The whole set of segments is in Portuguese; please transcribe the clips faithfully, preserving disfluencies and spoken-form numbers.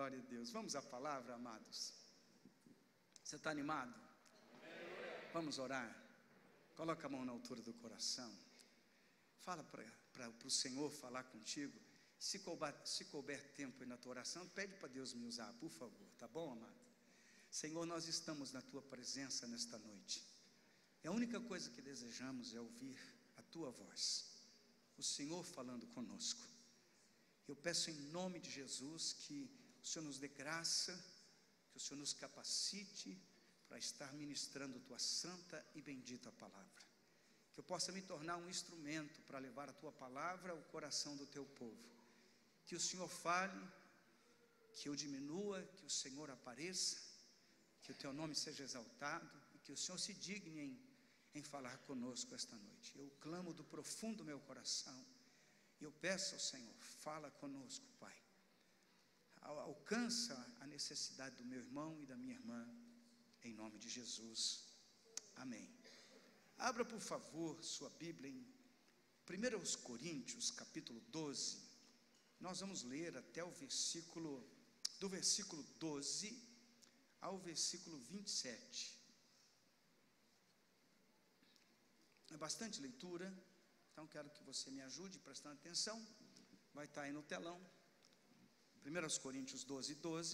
Glória a Deus. Vamos à palavra, amados. Você está animado? Amém. Vamos orar. Coloca a mão na altura do coração. Fala para o Senhor falar contigo. Se couber, se couber tempo aí na tua oração, pede para Deus me usar, por favor. Tá bom, amado? Senhor, nós estamos na tua presença nesta noite. E a única coisa que desejamos é ouvir a tua voz, o Senhor falando conosco. Eu peço em nome de Jesus que o Senhor nos dê graça, que o Senhor nos capacite para estar ministrando tua santa e bendita palavra. Que eu possa me tornar um instrumento para levar a tua palavra ao coração do teu povo. Que o Senhor fale, que eu diminua, que o Senhor apareça, que o teu nome seja exaltado e que o Senhor se digne em, em falar conosco esta noite. Eu clamo do profundo do meu coração e eu peço ao Senhor, fala conosco, Pai. Alcança a necessidade do meu irmão e da minha irmã, em nome de Jesus. Amém. Abra, por favor, sua Bíblia em primeira Coríntios, capítulo doze. Nós vamos ler até o versículo, do versículo doze ao versículo vinte e sete. É bastante leitura, então quero que você me ajude prestando atenção. Vai estar aí no telão. primeira Coríntios doze, doze.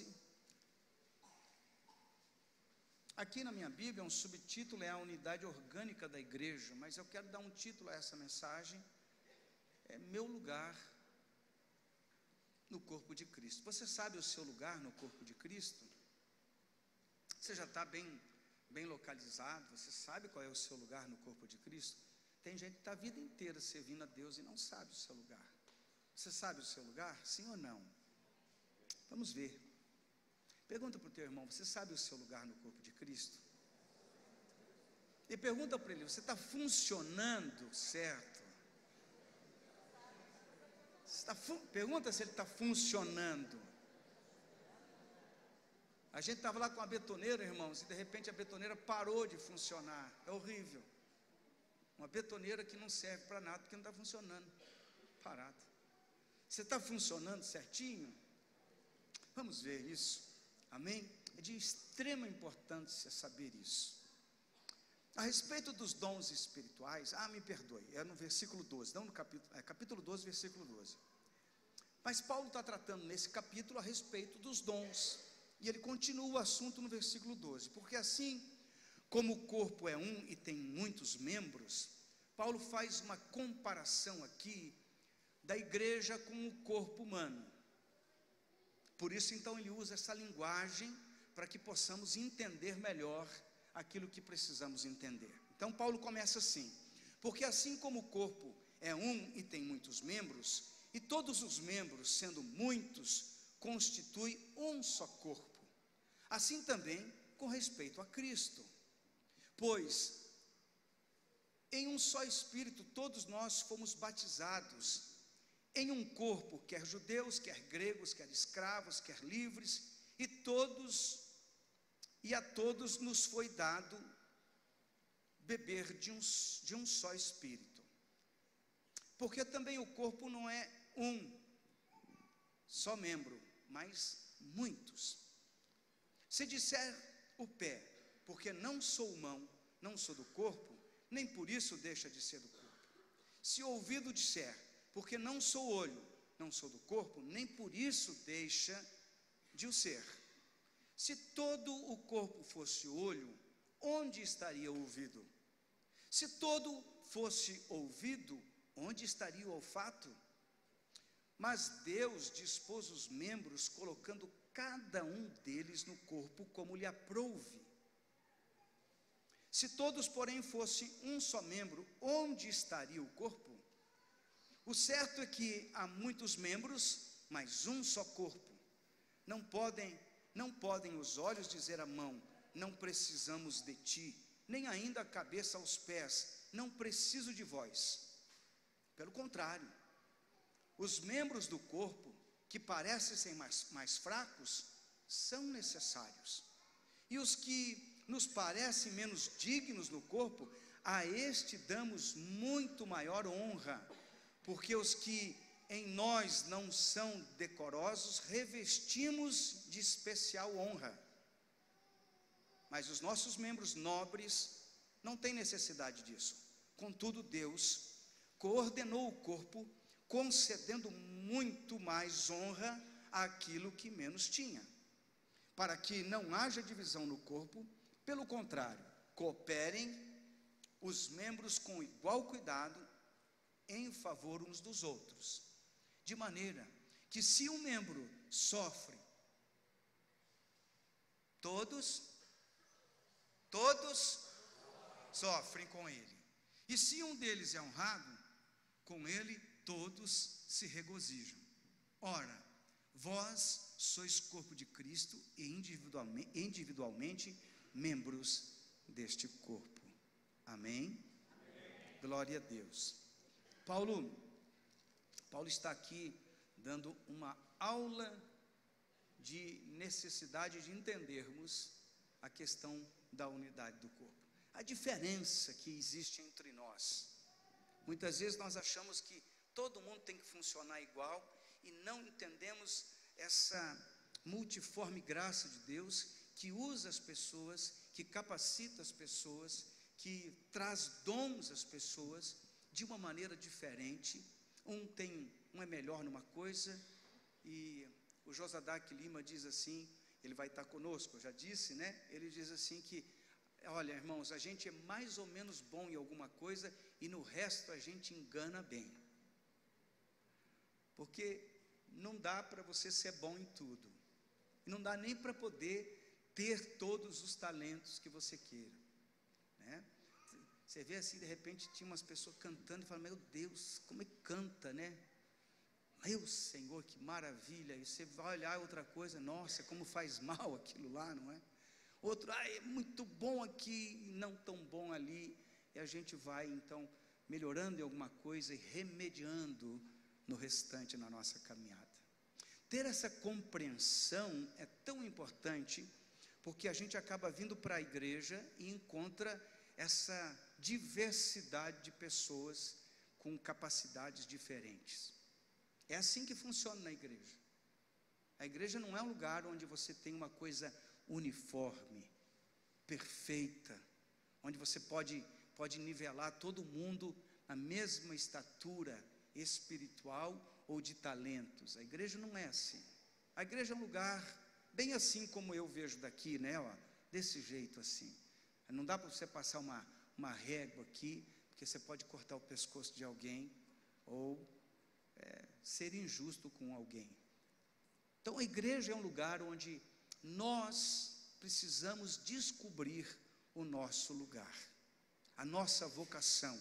Aqui na minha Bíblia, um subtítulo é a unidade orgânica da igreja, mas eu quero dar um título a essa mensagem, é meu lugar no corpo de Cristo. Você sabe o seu lugar no corpo de Cristo? Você já está bem, bem localizado, você sabe qual é o seu lugar no corpo de Cristo? Tem gente que está a vida inteira servindo a Deus e não sabe o seu lugar. Você sabe o seu lugar? Sim ou não? Vamos ver. Pergunta para o teu irmão, você sabe o seu lugar no corpo de Cristo? E pergunta para ele, você está funcionando certo? Você tá fun... Pergunta se ele está funcionando. A gente estava lá com a betoneira, irmãos, e de repente a betoneira parou de funcionar. É horrível. Uma betoneira que não serve para nada, porque não está funcionando. Parado. Você está funcionando certinho? Vamos ver isso. Amém? É de extrema importância saber isso. A respeito dos dons espirituais, ah, me perdoe, é no versículo doze, não no capítulo, é capítulo doze, versículo doze. Mas Paulo está tratando nesse capítulo a respeito dos dons, e ele continua o assunto no versículo doze, porque assim como o corpo é um e tem muitos membros, Paulo faz uma comparação aqui da igreja com o corpo humano. Por isso, então, ele usa essa linguagem para que possamos entender melhor aquilo que precisamos entender. Então, Paulo começa assim: porque assim como o corpo é um e tem muitos membros, e todos os membros, sendo muitos, constituem um só corpo, assim também com respeito a Cristo. Pois, em um só Espírito, todos nós fomos batizados em um corpo, quer judeus, quer gregos, quer escravos, quer livres, e todos, e a todos nos foi dado beber de um, de um só Espírito. Porque também o corpo não é um só membro, mas muitos. Se disser o pé, porque não sou mão, não sou do corpo, nem por isso deixa de ser do corpo. Se o ouvido disser, porque não sou olho, não sou do corpo, nem por isso deixa de o ser. Se todo o corpo fosse olho, onde estaria o ouvido? Se todo fosse ouvido, onde estaria o olfato? Mas Deus dispôs os membros, colocando cada um deles no corpo como lhe aprouve. Se todos, porém, fossem um só membro, onde estaria o corpo? O certo é que há muitos membros, mas um só corpo. Não podem, não podem os olhos dizer à mão, não precisamos de ti, nem ainda a cabeça aos pés, não preciso de vós. Pelo contrário, os membros do corpo, que parecem ser mais, mais fracos, são necessários. E os que nos parecem menos dignos no corpo, a este damos muito maior honra, porque os que em nós não são decorosos, revestimos de especial honra. Mas os nossos membros nobres não têm necessidade disso. Contudo, Deus coordenou o corpo, concedendo muito mais honra àquilo que menos tinha, para que não haja divisão no corpo. Pelo contrário, cooperem os membros com igual cuidado em favor uns dos outros, de maneira que se um membro sofre, todos, todos sofrem com ele. E se um deles é honrado, com ele todos se regozijam. Ora, vós sois corpo de Cristo e individualmente, individualmente membros deste corpo. Amém? Amém? Glória a Deus. Paulo, Paulo está aqui dando uma aula de necessidade de entendermos a questão da unidade do corpo. A diferença que existe entre nós. Muitas vezes nós achamos que todo mundo tem que funcionar igual e não entendemos essa multiforme graça de Deus que usa as pessoas, que capacita as pessoas, que traz dons às pessoas de uma maneira diferente. Um tem, um é melhor numa coisa, e o Josadac Lima diz assim, ele vai estar conosco, eu já disse, né? Ele diz assim que, olha, irmãos, a gente é mais ou menos bom em alguma coisa e no resto a gente engana bem. Porque não dá para você ser bom em tudo. Não dá nem para poder ter todos os talentos que você queira, né? Você vê assim, de repente, tinha umas pessoas cantando e fala, meu Deus, como é que canta, né? Meu Senhor, que maravilha. E você vai olhar outra coisa, nossa, como faz mal aquilo lá, não é? Outro, ah, é muito bom aqui e não tão bom ali. E a gente vai, então, melhorando em alguma coisa e remediando no restante na nossa caminhada. Ter essa compreensão é tão importante, porque a gente acaba vindo para a igreja e encontra essa diversidade de pessoas com capacidades diferentes. É assim que funciona na igreja. A igreja não é um lugar onde você tem uma coisa uniforme, perfeita, onde você pode, pode nivelar todo mundo na mesma estatura espiritual ou de talentos. A igreja não é assim. A igreja é um lugar bem assim como eu vejo daqui, né? Ó, desse jeito assim. Não dá para você passar uma, uma régua aqui, porque você pode cortar o pescoço de alguém ou é, ser injusto com alguém. Então a igreja é um lugar onde nós precisamos descobrir o nosso lugar, a nossa vocação.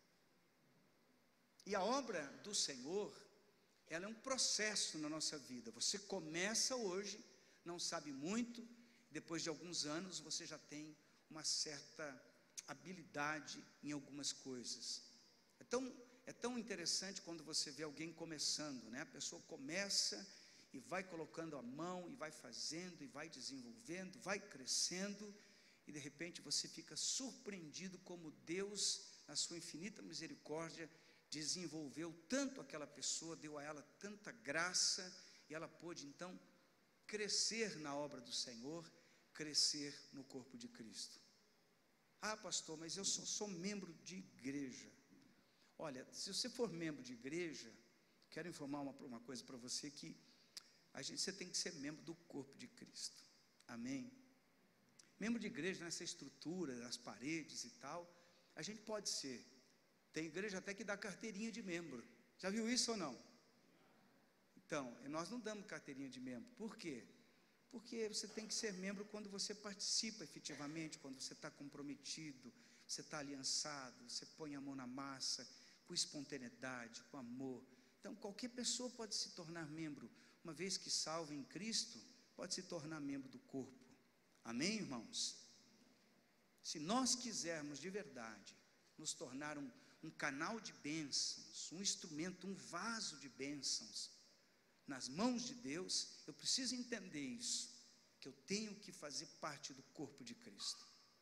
E a obra do Senhor, ela é um processo na nossa vida. Você começa hoje, não sabe muito, depois de alguns anos você já tem uma certa habilidade em algumas coisas. É tão, é tão interessante quando você vê alguém começando, né? A pessoa começa e vai colocando a mão, e vai fazendo, e vai desenvolvendo, vai crescendo, e de repente você fica surpreendido como Deus, na sua infinita misericórdia, desenvolveu tanto aquela pessoa, deu a ela tanta graça, e ela pôde então crescer na obra do Senhor, crescer no corpo de Cristo. Ah, pastor, mas eu só sou membro de igreja. Olha, se você for membro de igreja, quero informar uma, uma coisa para você, que a gente, você tem que ser membro do corpo de Cristo. Amém? Membro de igreja, nessa estrutura, as paredes e tal, a gente pode ser. Tem igreja até que dá carteirinha de membro. Já viu isso ou não? Então, nós não damos carteirinha de membro. Por quê? Porque você tem que ser membro quando você participa efetivamente, quando você está comprometido, você está aliançado, você põe a mão na massa, com espontaneidade, com amor. Então, qualquer pessoa pode se tornar membro. Uma vez que salva em Cristo, pode se tornar membro do corpo. Amém, irmãos? Se nós quisermos de verdade nos tornar um, um canal de bênçãos, um instrumento, um vaso de bênçãos nas mãos de Deus, eu preciso entender isso, que eu tenho que fazer parte do corpo de Cristo.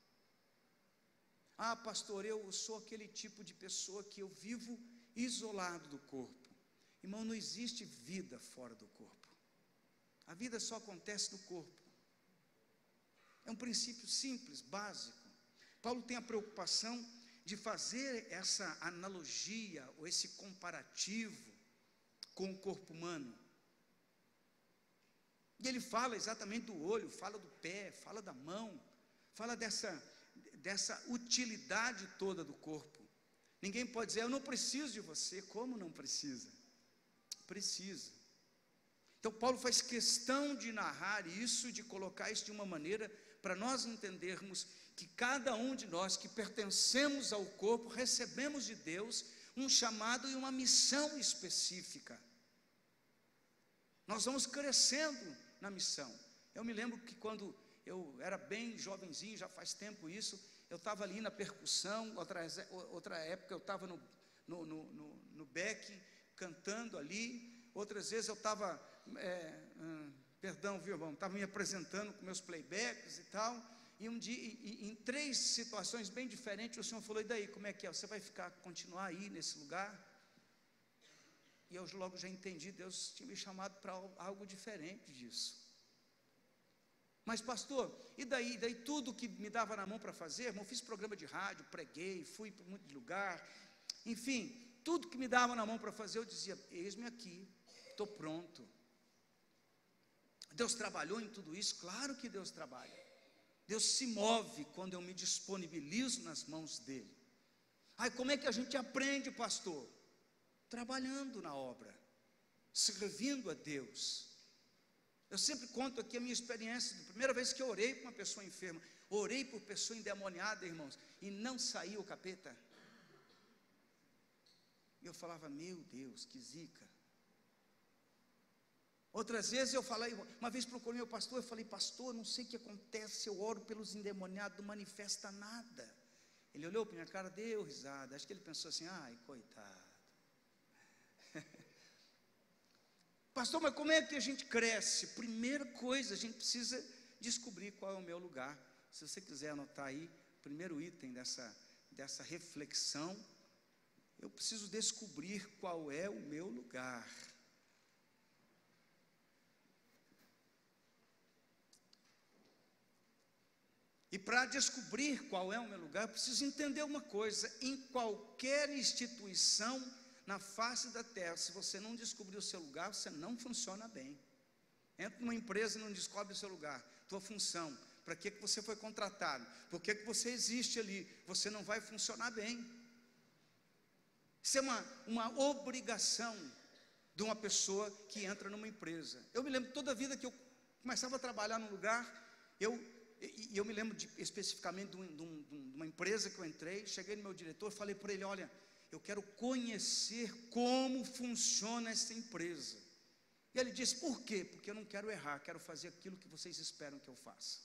Ah, pastor, eu sou aquele tipo de pessoa que eu vivo isolado do corpo. Irmão, não existe vida fora do corpo. A vida só acontece no corpo. É um princípio simples, básico. Paulo tem a preocupação de fazer essa analogia, ou esse comparativo com o corpo humano. E ele fala exatamente do olho, fala do pé, fala da mão, fala dessa, dessa utilidade toda do corpo. Ninguém pode dizer, eu não preciso de você. Como não precisa? Precisa. Então Paulo faz questão de narrar isso, de colocar isso de uma maneira para nós entendermos que cada um de nós que pertencemos ao corpo, recebemos de Deus um chamado e uma missão específica. Nós vamos crescendo na missão. Eu me lembro que quando eu era bem jovenzinho, já faz tempo isso, eu estava ali na percussão, outra, outra época eu estava no, no, no, no, no back, cantando ali, outras vezes eu estava, é, hum, perdão, viu, irmão, estava me apresentando com meus playbacks e tal, e um dia, e, e, em três situações bem diferentes, o Senhor falou, e daí, como é que é? Você vai ficar, continuar aí nesse lugar? E eu logo já entendi, Deus tinha me chamado para algo diferente disso. Mas pastor, e daí, e daí tudo que me dava na mão para fazer, irmão, fiz programa de rádio, preguei, fui para muito lugar, enfim, tudo que me dava na mão para fazer, eu dizia, eis-me aqui, estou pronto. Deus trabalhou em tudo isso? Claro que Deus trabalha. Deus se move quando eu me disponibilizo nas mãos dEle. Ai, como é que a gente aprende, pastor? Trabalhando na obra, servindo a Deus. Eu sempre conto aqui a minha experiência, da primeira vez que eu orei por uma pessoa enferma, orei por pessoa endemoniada, irmãos, e não saiu o capeta. E eu falava, meu Deus, que zica. Outras vezes eu falei, uma vez procurei meu pastor, eu falei, pastor, não sei o que acontece, eu oro pelos endemoniados, não manifesta nada. Ele olhou para minha cara, deu risada, acho que ele pensou assim, ai, coitado. Pastor, mas como é que a gente cresce? Primeira coisa, a gente precisa descobrir qual é o meu lugar. Se você quiser anotar aí, primeiro item dessa, dessa reflexão, eu preciso descobrir qual é o meu lugar. E para descobrir qual é o meu lugar, eu preciso entender uma coisa, em qualquer instituição na face da terra, se você não descobrir o seu lugar, você não funciona bem. Entra numa empresa e não descobre o seu lugar, tua função, para que, que você foi contratado, por que, que você existe ali, você não vai funcionar bem. Isso é uma, uma obrigação de uma pessoa que entra numa empresa. Eu me lembro toda a vida que eu começava a trabalhar num lugar, eu, e eu me lembro de, especificamente de, um, de, um, de uma empresa que eu entrei, cheguei no meu diretor, falei para ele, olha, eu quero conhecer como funciona essa empresa. E ele disse, por quê? Porque eu não quero errar, quero fazer aquilo que vocês esperam que eu faça.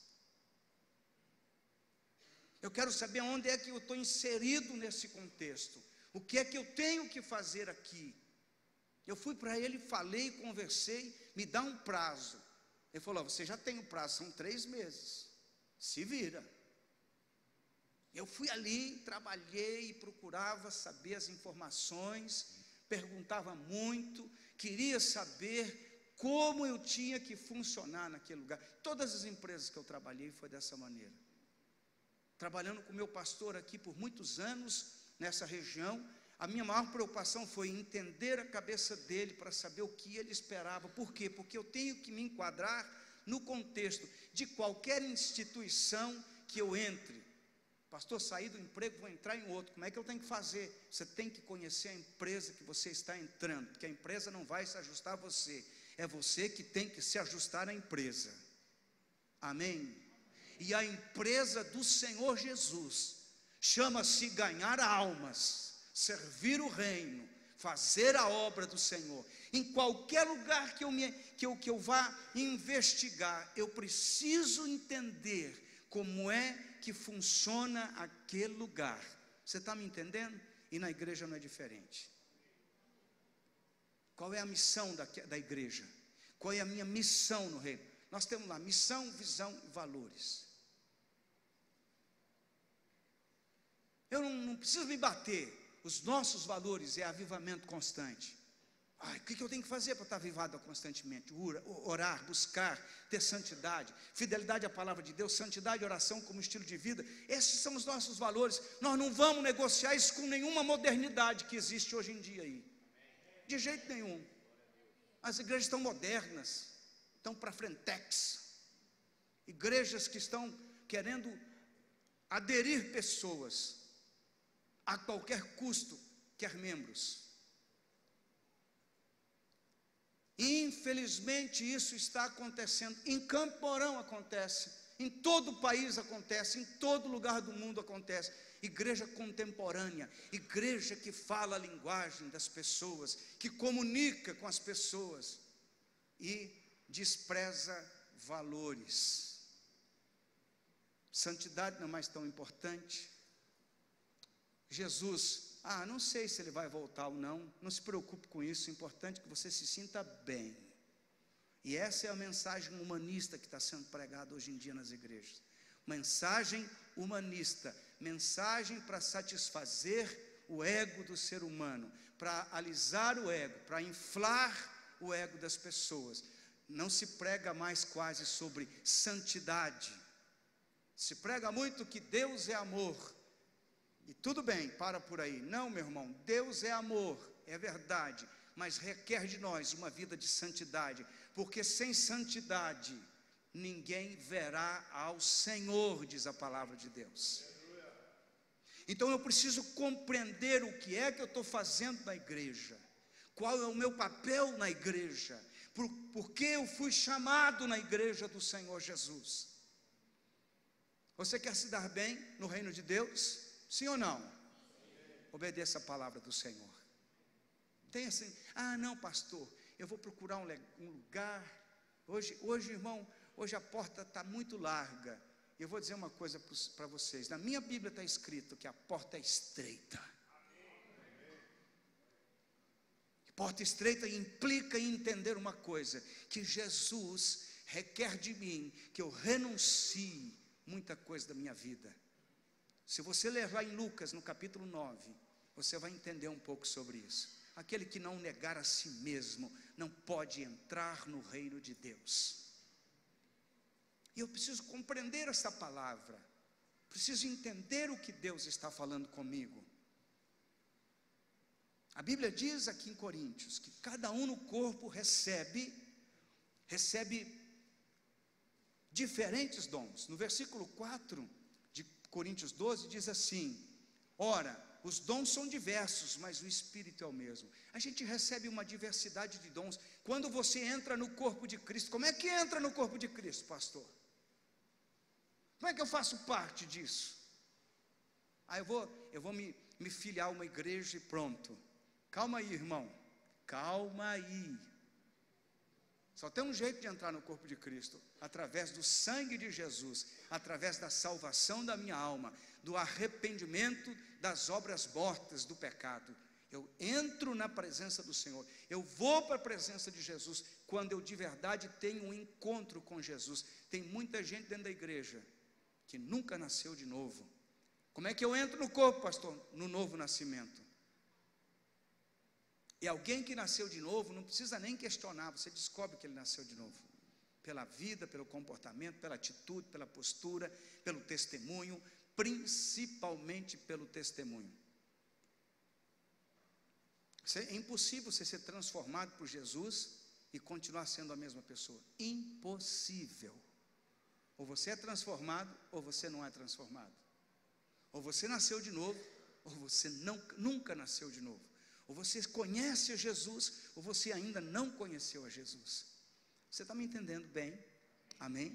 Eu quero saber onde é que eu estou inserido nesse contexto. O que é que eu tenho que fazer aqui? Eu fui para ele, falei, conversei, me dá um prazo. Ele falou, você já tem um prazo, são três meses, se vira. Eu fui ali, trabalhei e procurava saber as informações, perguntava muito, queria saber como eu tinha que funcionar naquele lugar. Todas as empresas que eu trabalhei foi dessa maneira. Trabalhando com o meu pastor aqui por muitos anos, nessa região, a minha maior preocupação foi entender a cabeça dele para saber o que ele esperava. Por quê? Porque eu tenho que me enquadrar no contexto de qualquer instituição que eu entre. Pastor, saí do emprego, vou entrar em outro, como é que eu tenho que fazer? Você tem que conhecer a empresa que você está entrando, porque a empresa não vai se ajustar a você, é você que tem que se ajustar à empresa. Amém? E a empresa do Senhor Jesus chama-se ganhar almas, servir o reino, fazer a obra do Senhor. Em qualquer lugar que eu, me, que eu, que eu vá investigar, eu preciso entender como é que funciona aquele lugar. Você está me entendendo? E na igreja não é diferente. Qual é a missão da, da igreja? Qual é a minha missão no reino? Nós temos lá missão, visão e valores. Eu não, não preciso me bater. Os nossos valores é avivamento constante. Ai, o que eu tenho que fazer para estar avivado constantemente? Orar, buscar, ter santidade, fidelidade à palavra de Deus, santidade e oração como estilo de vida. Esses são os nossos valores. Nós não vamos negociar isso com nenhuma modernidade que existe hoje em dia aí. De jeito nenhum. As igrejas estão modernas, estão para frentex. Igrejas que estão querendo aderir pessoas a qualquer custo, quer membros. Infelizmente isso está acontecendo. Em Campo Mourão acontece, em todo o país acontece, em todo lugar do mundo acontece. Igreja contemporânea, igreja que fala a linguagem das pessoas, que comunica com as pessoas e despreza valores. Santidade não é mais tão importante. Jesus, ah, não sei se ele vai voltar ou não, não se preocupe com isso, o importante é que você se sinta bem. E essa é a mensagem humanista que está sendo pregada hoje em dia nas igrejas. Mensagem humanista, mensagem para satisfazer o ego do ser humano, para alisar o ego, para inflar o ego das pessoas. Não se prega mais quase sobre santidade, se prega muito que Deus é amor. E tudo bem, para por aí. Não, meu irmão, Deus é amor, é verdade, mas requer de nós uma vida de santidade, porque sem santidade ninguém verá ao Senhor, diz a palavra de Deus. Então eu preciso compreender o que é que eu estou fazendo na igreja, qual é o meu papel na igreja, por, por que eu fui chamado na igreja do Senhor Jesus. Você quer se dar bem no reino de Deus? Sim ou não? Sim. Obedeça a palavra do Senhor. Tem assim, ah não pastor, eu vou procurar um, um lugar, hoje, hoje irmão, hoje a porta está muito larga. Eu vou dizer uma coisa para vocês, na minha Bíblia está escrito que a porta é estreita. Amém. Porta estreita implica em entender uma coisa, que Jesus requer de mim, que eu renuncie muita coisa da minha vida. Se você ler lá em Lucas, no capítulo nove, você vai entender um pouco sobre isso. Aquele que não negar a si mesmo, não pode entrar no reino de Deus. E eu preciso compreender essa palavra, preciso entender o que Deus está falando comigo. A Bíblia diz aqui em Coríntios, que cada um no corpo recebe, recebe diferentes dons. No versículo quatro de Coríntios doze diz assim: ora, os dons são diversos, mas o Espírito é o mesmo. A gente recebe uma diversidade de dons. Quando você entra no corpo de Cristo, como é que entra no corpo de Cristo, pastor? Como é que eu faço parte disso? Ah, eu vou, eu vou me, me filiar a uma igreja e pronto. Calma aí, irmão, calma aí. Só tem um jeito de entrar no corpo de Cristo, através do sangue de Jesus, através da salvação da minha alma, do arrependimento das obras mortas do pecado. Eu entro na presença do Senhor, eu vou para a presença de Jesus, quando eu de verdade tenho um encontro com Jesus. Tem muita gente dentro da igreja que nunca nasceu de novo. Como é que eu entro no corpo, pastor? No novo nascimento. E alguém que nasceu de novo, não precisa nem questionar, você descobre que ele nasceu de novo. Pela vida, pelo comportamento, pela atitude, pela postura, pelo testemunho, principalmente pelo testemunho. É impossível você ser transformado por Jesus e continuar sendo a mesma pessoa. Impossível. Ou você é transformado, ou você não é transformado. Ou você nasceu de novo, ou você não, nunca nasceu de novo. Ou você conhece a Jesus, ou você ainda não conheceu a Jesus. Você está me entendendo bem? Amém?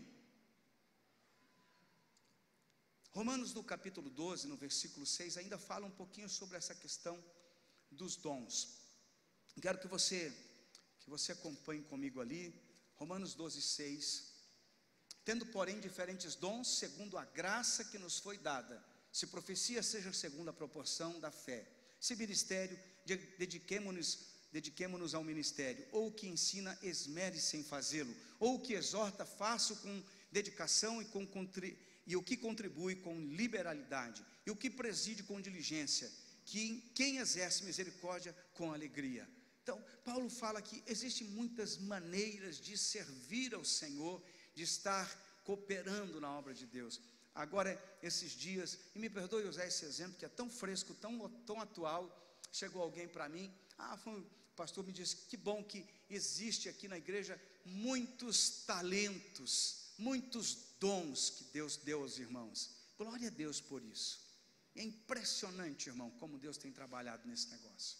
Romanos no capítulo doze, no versículo seis, ainda fala um pouquinho sobre essa questão dos dons. Quero que você, que você acompanhe comigo ali, Romanos doze, seis. Tendo, porém, diferentes dons, segundo a graça que nos foi dada. Se profecia, seja segundo a proporção da fé. Se ministério, dediquemo-nos, dediquemo-nos ao ministério. Ou o que ensina, esmere-se em fazê-lo. Ou o que exorta, faça com dedicação e, com, e o que contribui com liberalidade. E o que preside com diligência. Que, quem exerce misericórdia com alegria. Então, Paulo fala que existem muitas maneiras de servir ao Senhor, de estar cooperando na obra de Deus. Agora, esses dias, e me perdoe usar esse exemplo, que é tão fresco, tão, tão atual, chegou alguém para mim, ah, foi, o pastor me disse, que bom que existe aqui na igreja muitos talentos, muitos dons que Deus deu aos irmãos. Glória a Deus por isso. É impressionante, irmão, como Deus tem trabalhado nesse negócio.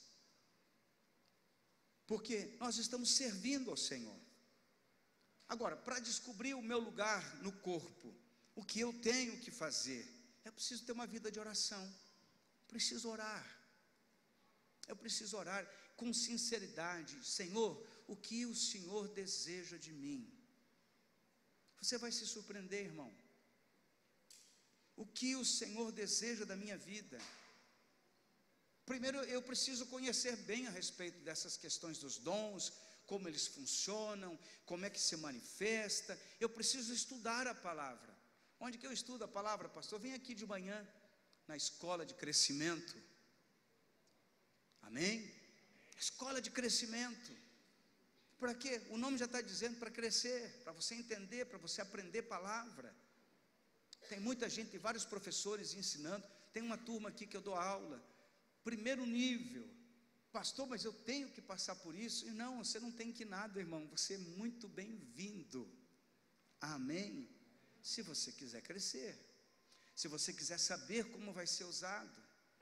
Porque nós estamos servindo ao Senhor. Agora, para descobrir o meu lugar no corpo, o que eu tenho que fazer, eu preciso ter uma vida de oração, preciso orar, eu preciso orar com sinceridade. Senhor, o que o Senhor deseja de mim? Você vai se surpreender, irmão. O que o Senhor deseja da minha vida? Primeiro, eu preciso conhecer bem a respeito dessas questões dos dons, como eles funcionam, como é que se manifesta. Eu preciso estudar a palavra. Onde que eu estudo a palavra, pastor? Vem aqui de manhã, na escola de crescimento. Amém? Escola de crescimento. Para quê? O nome já está dizendo para crescer, para você entender, para você aprender palavra. Tem muita gente, tem vários professores ensinando. Tem uma turma aqui que eu dou aula, primeiro nível. Pastor, mas eu tenho que passar por isso? E não, você não tem que nada, irmão. Você é muito bem-vindo. Amém? Se você quiser crescer, se você quiser saber como vai ser usado.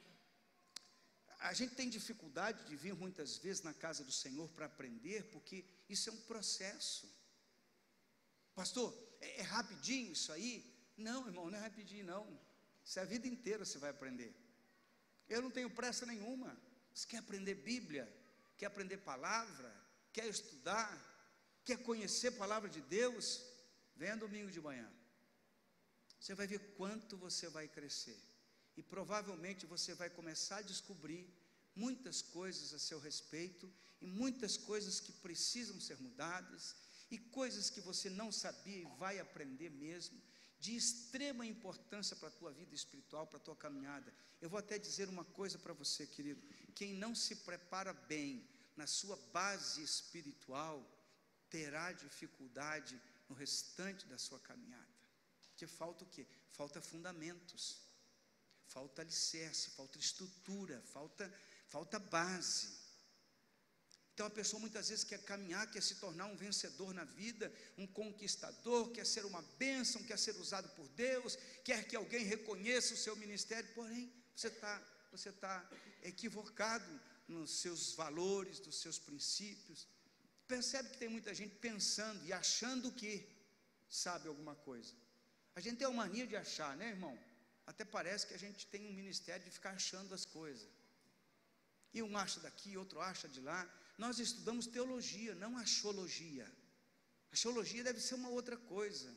A gente tem dificuldade de vir muitas vezes na casa do Senhor para aprender, porque isso é um processo. Pastor, é, é rapidinho isso aí? Não, irmão, não é rapidinho não. Isso é a vida inteira você vai aprender. Eu não tenho pressa nenhuma. Você quer aprender Bíblia? Quer aprender palavra? Quer estudar? Quer conhecer a palavra de Deus? Venha domingo de manhã. Você vai ver quanto você vai crescer. E provavelmente você vai começar a descobrir muitas coisas a seu respeito, e muitas coisas que precisam ser mudadas, e coisas que você não sabia e vai aprender mesmo, de extrema importância para a tua vida espiritual, para a tua caminhada. Eu vou até dizer uma coisa para você, querido: quem não se prepara bem na sua base espiritual, terá dificuldade no restante da sua caminhada. Porque falta o quê? Falta fundamentos, falta alicerce, falta estrutura, falta, falta base. Então a pessoa muitas vezes quer caminhar, quer se tornar um vencedor na vida, um conquistador, quer ser uma bênção, quer ser usado por Deus, quer que alguém reconheça o seu ministério, porém você está você tá equivocado nos seus valores, nos seus princípios. Percebe que tem muita gente pensando e achando que sabe alguma coisa. A gente tem a mania de achar, né, irmão? Até parece que a gente tem um ministério de ficar achando as coisas. E um acha daqui, outro acha de lá. Nós estudamos teologia, não axologia. Axologia deve ser uma outra coisa.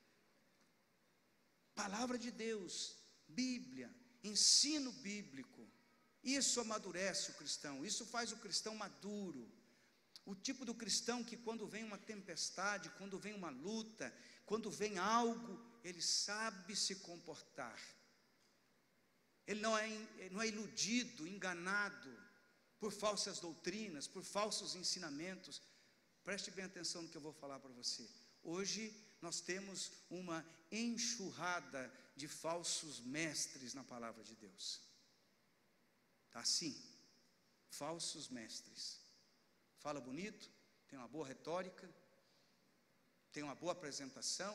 Palavra de Deus, Bíblia, ensino bíblico. Isso amadurece o cristão, isso faz o cristão maduro. O tipo do cristão que quando vem uma tempestade, quando vem uma luta, quando vem algo, ele sabe se comportar. Ele não é, não é iludido, enganado por falsas doutrinas, por falsos ensinamentos. Preste bem atenção no que eu vou falar para você. Hoje nós temos uma enxurrada de falsos mestres na palavra de Deus. Está assim, falsos mestres. Fala bonito, tem uma boa retórica, tem uma boa apresentação,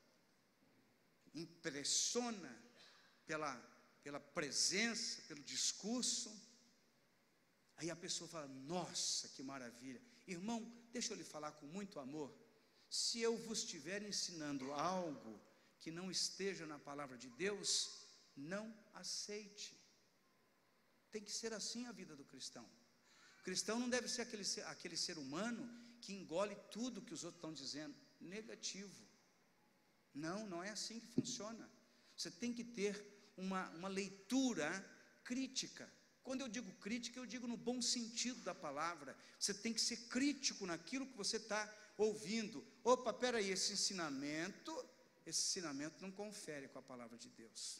impressiona pela, pela presença, pelo discurso. Aí a pessoa fala: nossa, que maravilha. Irmão, deixa eu lhe falar com muito amor. Se eu vos estiver ensinando algo que não esteja na palavra de Deus, não aceite. Tem que ser assim a vida do cristão. O cristão não deve ser aquele, aquele ser humano que engole tudo que os outros estão dizendo. Negativo. Não, não é assim que funciona. Você tem que ter uma, uma leitura crítica. Quando eu digo crítica, eu digo no bom sentido da palavra. Você tem que ser crítico naquilo que você está ouvindo. Opa, peraí, esse ensinamento, esse ensinamento não confere com a palavra de Deus.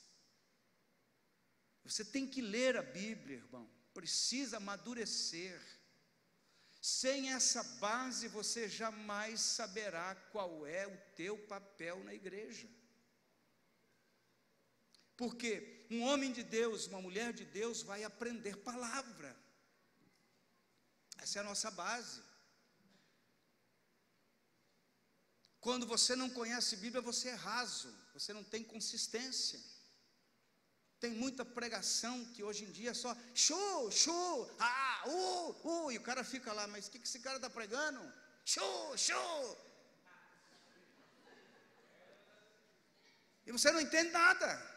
Você tem que ler a Bíblia, irmão. Precisa amadurecer. Sem essa base, você jamais saberá qual é o teu papel na igreja. Porque um homem de Deus, uma mulher de Deus vai aprender palavra. Essa é a nossa base. Quando você não conhece Bíblia, você é raso, você não tem consistência. Tem muita pregação que hoje em dia é só show, show, ah, uh, uh, e o cara fica lá, mas o que, que esse cara está pregando? Show, show. E você não entende nada.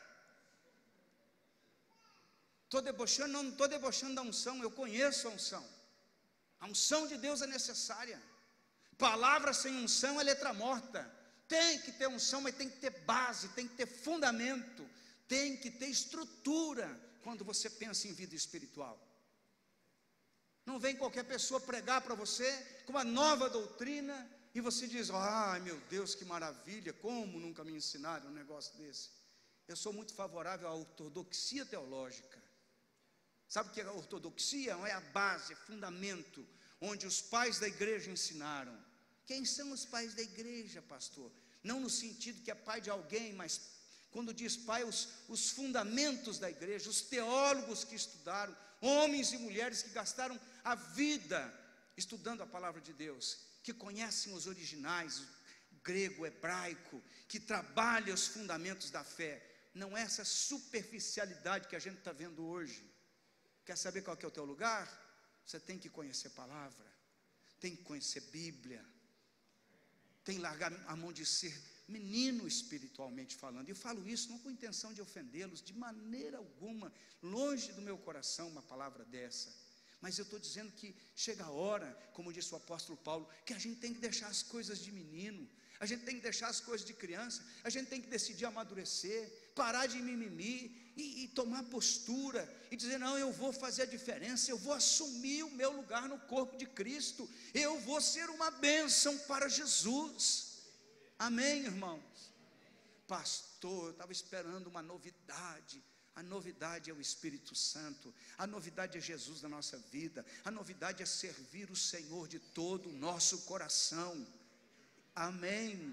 Estou debochando, não estou debochando da unção, eu conheço a unção. A unção de Deus é necessária. Palavra sem unção é letra morta. Tem que ter unção, mas tem que ter base, tem que ter fundamento, tem que ter estrutura quando você pensa em vida espiritual. Não vem qualquer pessoa pregar para você com uma nova doutrina e você diz, ai meu Deus, que maravilha, como nunca me ensinaram um negócio desse. Eu sou muito favorável à ortodoxia teológica. Sabe o que é a ortodoxia? É a base, é fundamento, onde os pais da igreja ensinaram. Quem são os pais da igreja, pastor? Não no sentido que é pai de alguém, mas quando diz pai, os, os fundamentos da igreja, os teólogos que estudaram, homens e mulheres que gastaram a vida estudando a palavra de Deus, que conhecem os originais, o grego, o hebraico, que trabalham os fundamentos da fé. Não é essa superficialidade que a gente está vendo hoje. Quer saber qual que é o teu lugar? Você tem que conhecer a palavra, tem que conhecer Bíblia, tem que largar a mão de ser menino espiritualmente falando. Eu falo isso não com intenção de ofendê-los, de maneira alguma, longe do meu coração uma palavra dessa. Mas eu estou dizendo que chega a hora, como disse o apóstolo Paulo, que a gente tem que deixar as coisas de menino, a gente tem que deixar as coisas de criança, a gente tem que decidir amadurecer, parar de mimimi e, e tomar postura e dizer, não, eu vou fazer a diferença, eu vou assumir o meu lugar no corpo de Cristo, eu vou ser uma bênção para Jesus. Amém, irmãos? Pastor, eu estava esperando uma novidade. A novidade é o Espírito Santo, a novidade é Jesus na nossa vida, a novidade é servir o Senhor de todo o nosso coração. Amém.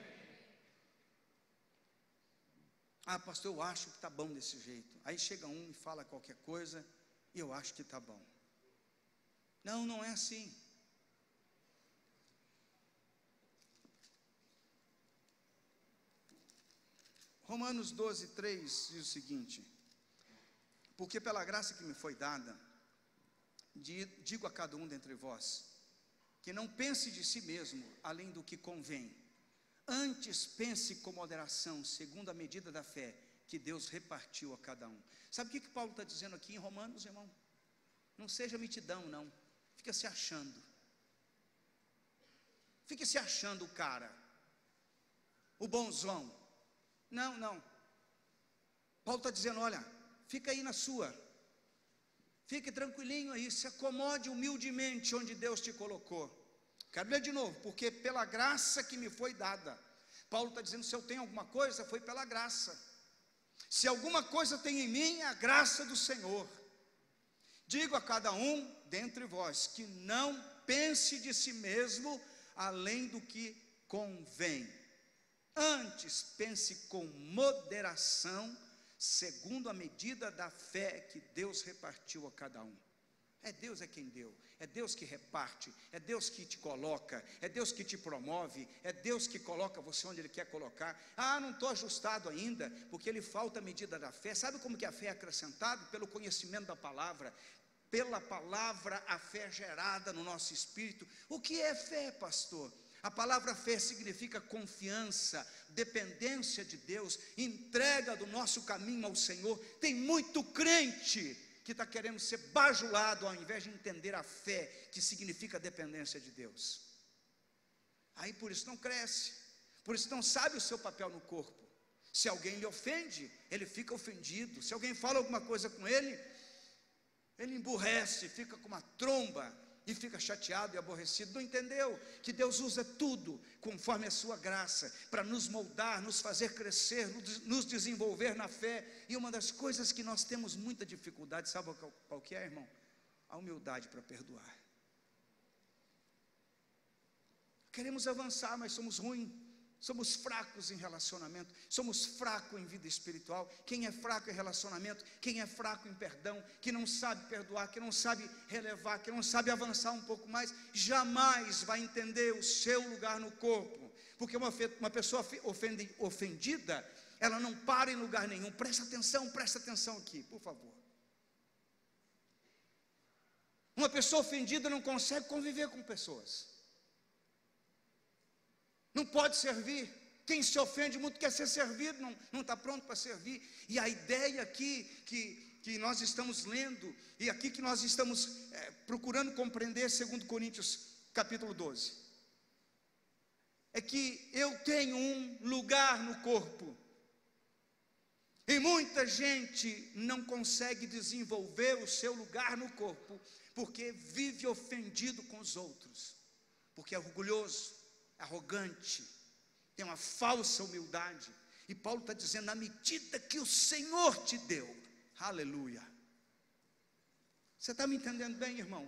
Ah, pastor, eu acho que está bom desse jeito. Aí chega um e fala qualquer coisa e eu acho que está bom. Não, não é assim. Romanos doze, três diz o seguinte: porque pela graça que me foi dada, digo a cada um dentre vós, que não pense de si mesmo além do que convém, antes pense com moderação, segundo a medida da fé que Deus repartiu a cada um. Sabe o que, que Paulo está dizendo aqui em Romanos, irmão? Não seja mitidão, não. Fica se achando. Fique se achando o cara, o bonzão. Não, não. Paulo está dizendo, olha, fica aí na sua. Fique tranquilinho aí, se acomode humildemente onde Deus te colocou. Quero ler de novo, porque pela graça que me foi dada. Paulo está dizendo, se eu tenho alguma coisa, foi pela graça. Se alguma coisa tem em mim, é a graça do Senhor. Digo a cada um dentre vós, que não pense de si mesmo, além do que convém. Antes, pense com moderação, segundo a medida da fé que Deus repartiu a cada um. É Deus é quem deu, é Deus que reparte, é Deus que te coloca, é Deus que te promove, é Deus que coloca você onde Ele quer colocar. Ah, não estou ajustado ainda, porque Ele falta a medida da fé. Sabe como que a fé é acrescentada? Pelo conhecimento da palavra. Pela palavra a fé é gerada no nosso espírito. O que é fé, pastor? A palavra fé significa confiança, dependência de Deus, entrega do nosso caminho ao Senhor. Tem muito crente que está querendo ser bajulado, ao invés de entender a fé, que significa dependência de Deus. Aí por isso não cresce, por isso não sabe o seu papel no corpo. Se alguém lhe ofende, ele fica ofendido. Se alguém fala alguma coisa com ele, ele emburrece, fica com uma tromba, e fica chateado e aborrecido. Não entendeu que Deus usa tudo conforme a sua graça, para nos moldar, nos fazer crescer, nos desenvolver na fé. E uma das coisas que nós temos muita dificuldade, sabe qual que é, irmão? A humildade para perdoar. Queremos avançar, mas somos ruins. Somos fracos em relacionamento, somos fracos em vida espiritual. Quem é fraco em relacionamento, quem é fraco em perdão, que não sabe perdoar, que não sabe relevar, que não sabe avançar um pouco mais, jamais vai entender o seu lugar no corpo. Porque uma, uma pessoa ofende, ofendida, ela não para em lugar nenhum. Presta atenção, presta atenção aqui, por favor. Uma pessoa ofendida não consegue conviver com pessoas. Não pode servir. Quem se ofende muito quer ser servido, não, não está pronto para servir. E a ideia aqui que, que nós estamos lendo, e aqui que nós estamos é, procurando compreender, segundo Coríntios capítulo doze, é que eu tenho um lugar no corpo, e muita gente não consegue desenvolver o seu lugar no corpo, porque vive ofendido com os outros, porque é orgulhoso, arrogante, tem uma falsa humildade. E Paulo está dizendo, na medida que o Senhor te deu, aleluia. Você está me entendendo bem, irmão?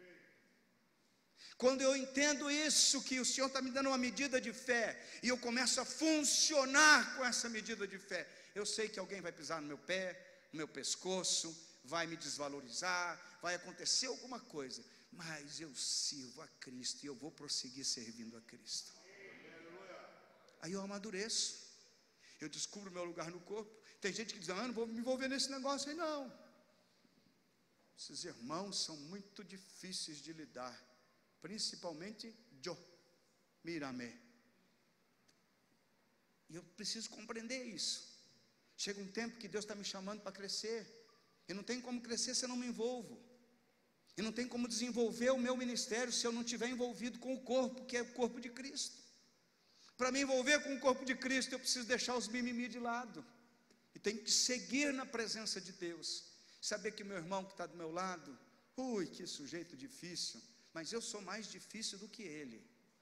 Quando eu entendo isso, que o Senhor está me dando uma medida de fé, e eu começo a funcionar com essa medida de fé, eu sei que alguém vai pisar no meu pé, no meu pescoço, vai me desvalorizar, vai acontecer alguma coisa, mas eu sirvo a Cristo, e eu vou prosseguir servindo a Cristo. Aí eu amadureço, eu descubro o meu lugar no corpo. Tem gente que diz, ah, não vou me envolver nesse negócio aí não. Esses irmãos são muito difíceis de lidar, principalmente eu, Miramé. E eu preciso compreender isso. Chega um tempo que Deus está me chamando para crescer, e não tem como crescer se eu não me envolvo. E não tem como desenvolver o meu ministério se eu não estiver envolvido com o corpo, que é o corpo de Cristo. Para me envolver com o corpo de Cristo, eu preciso deixar os mimimi de lado. E tenho que seguir na presença de Deus. Saber que meu irmão que está do meu lado, ui, que sujeito difícil, mas eu sou mais difícil do que ele.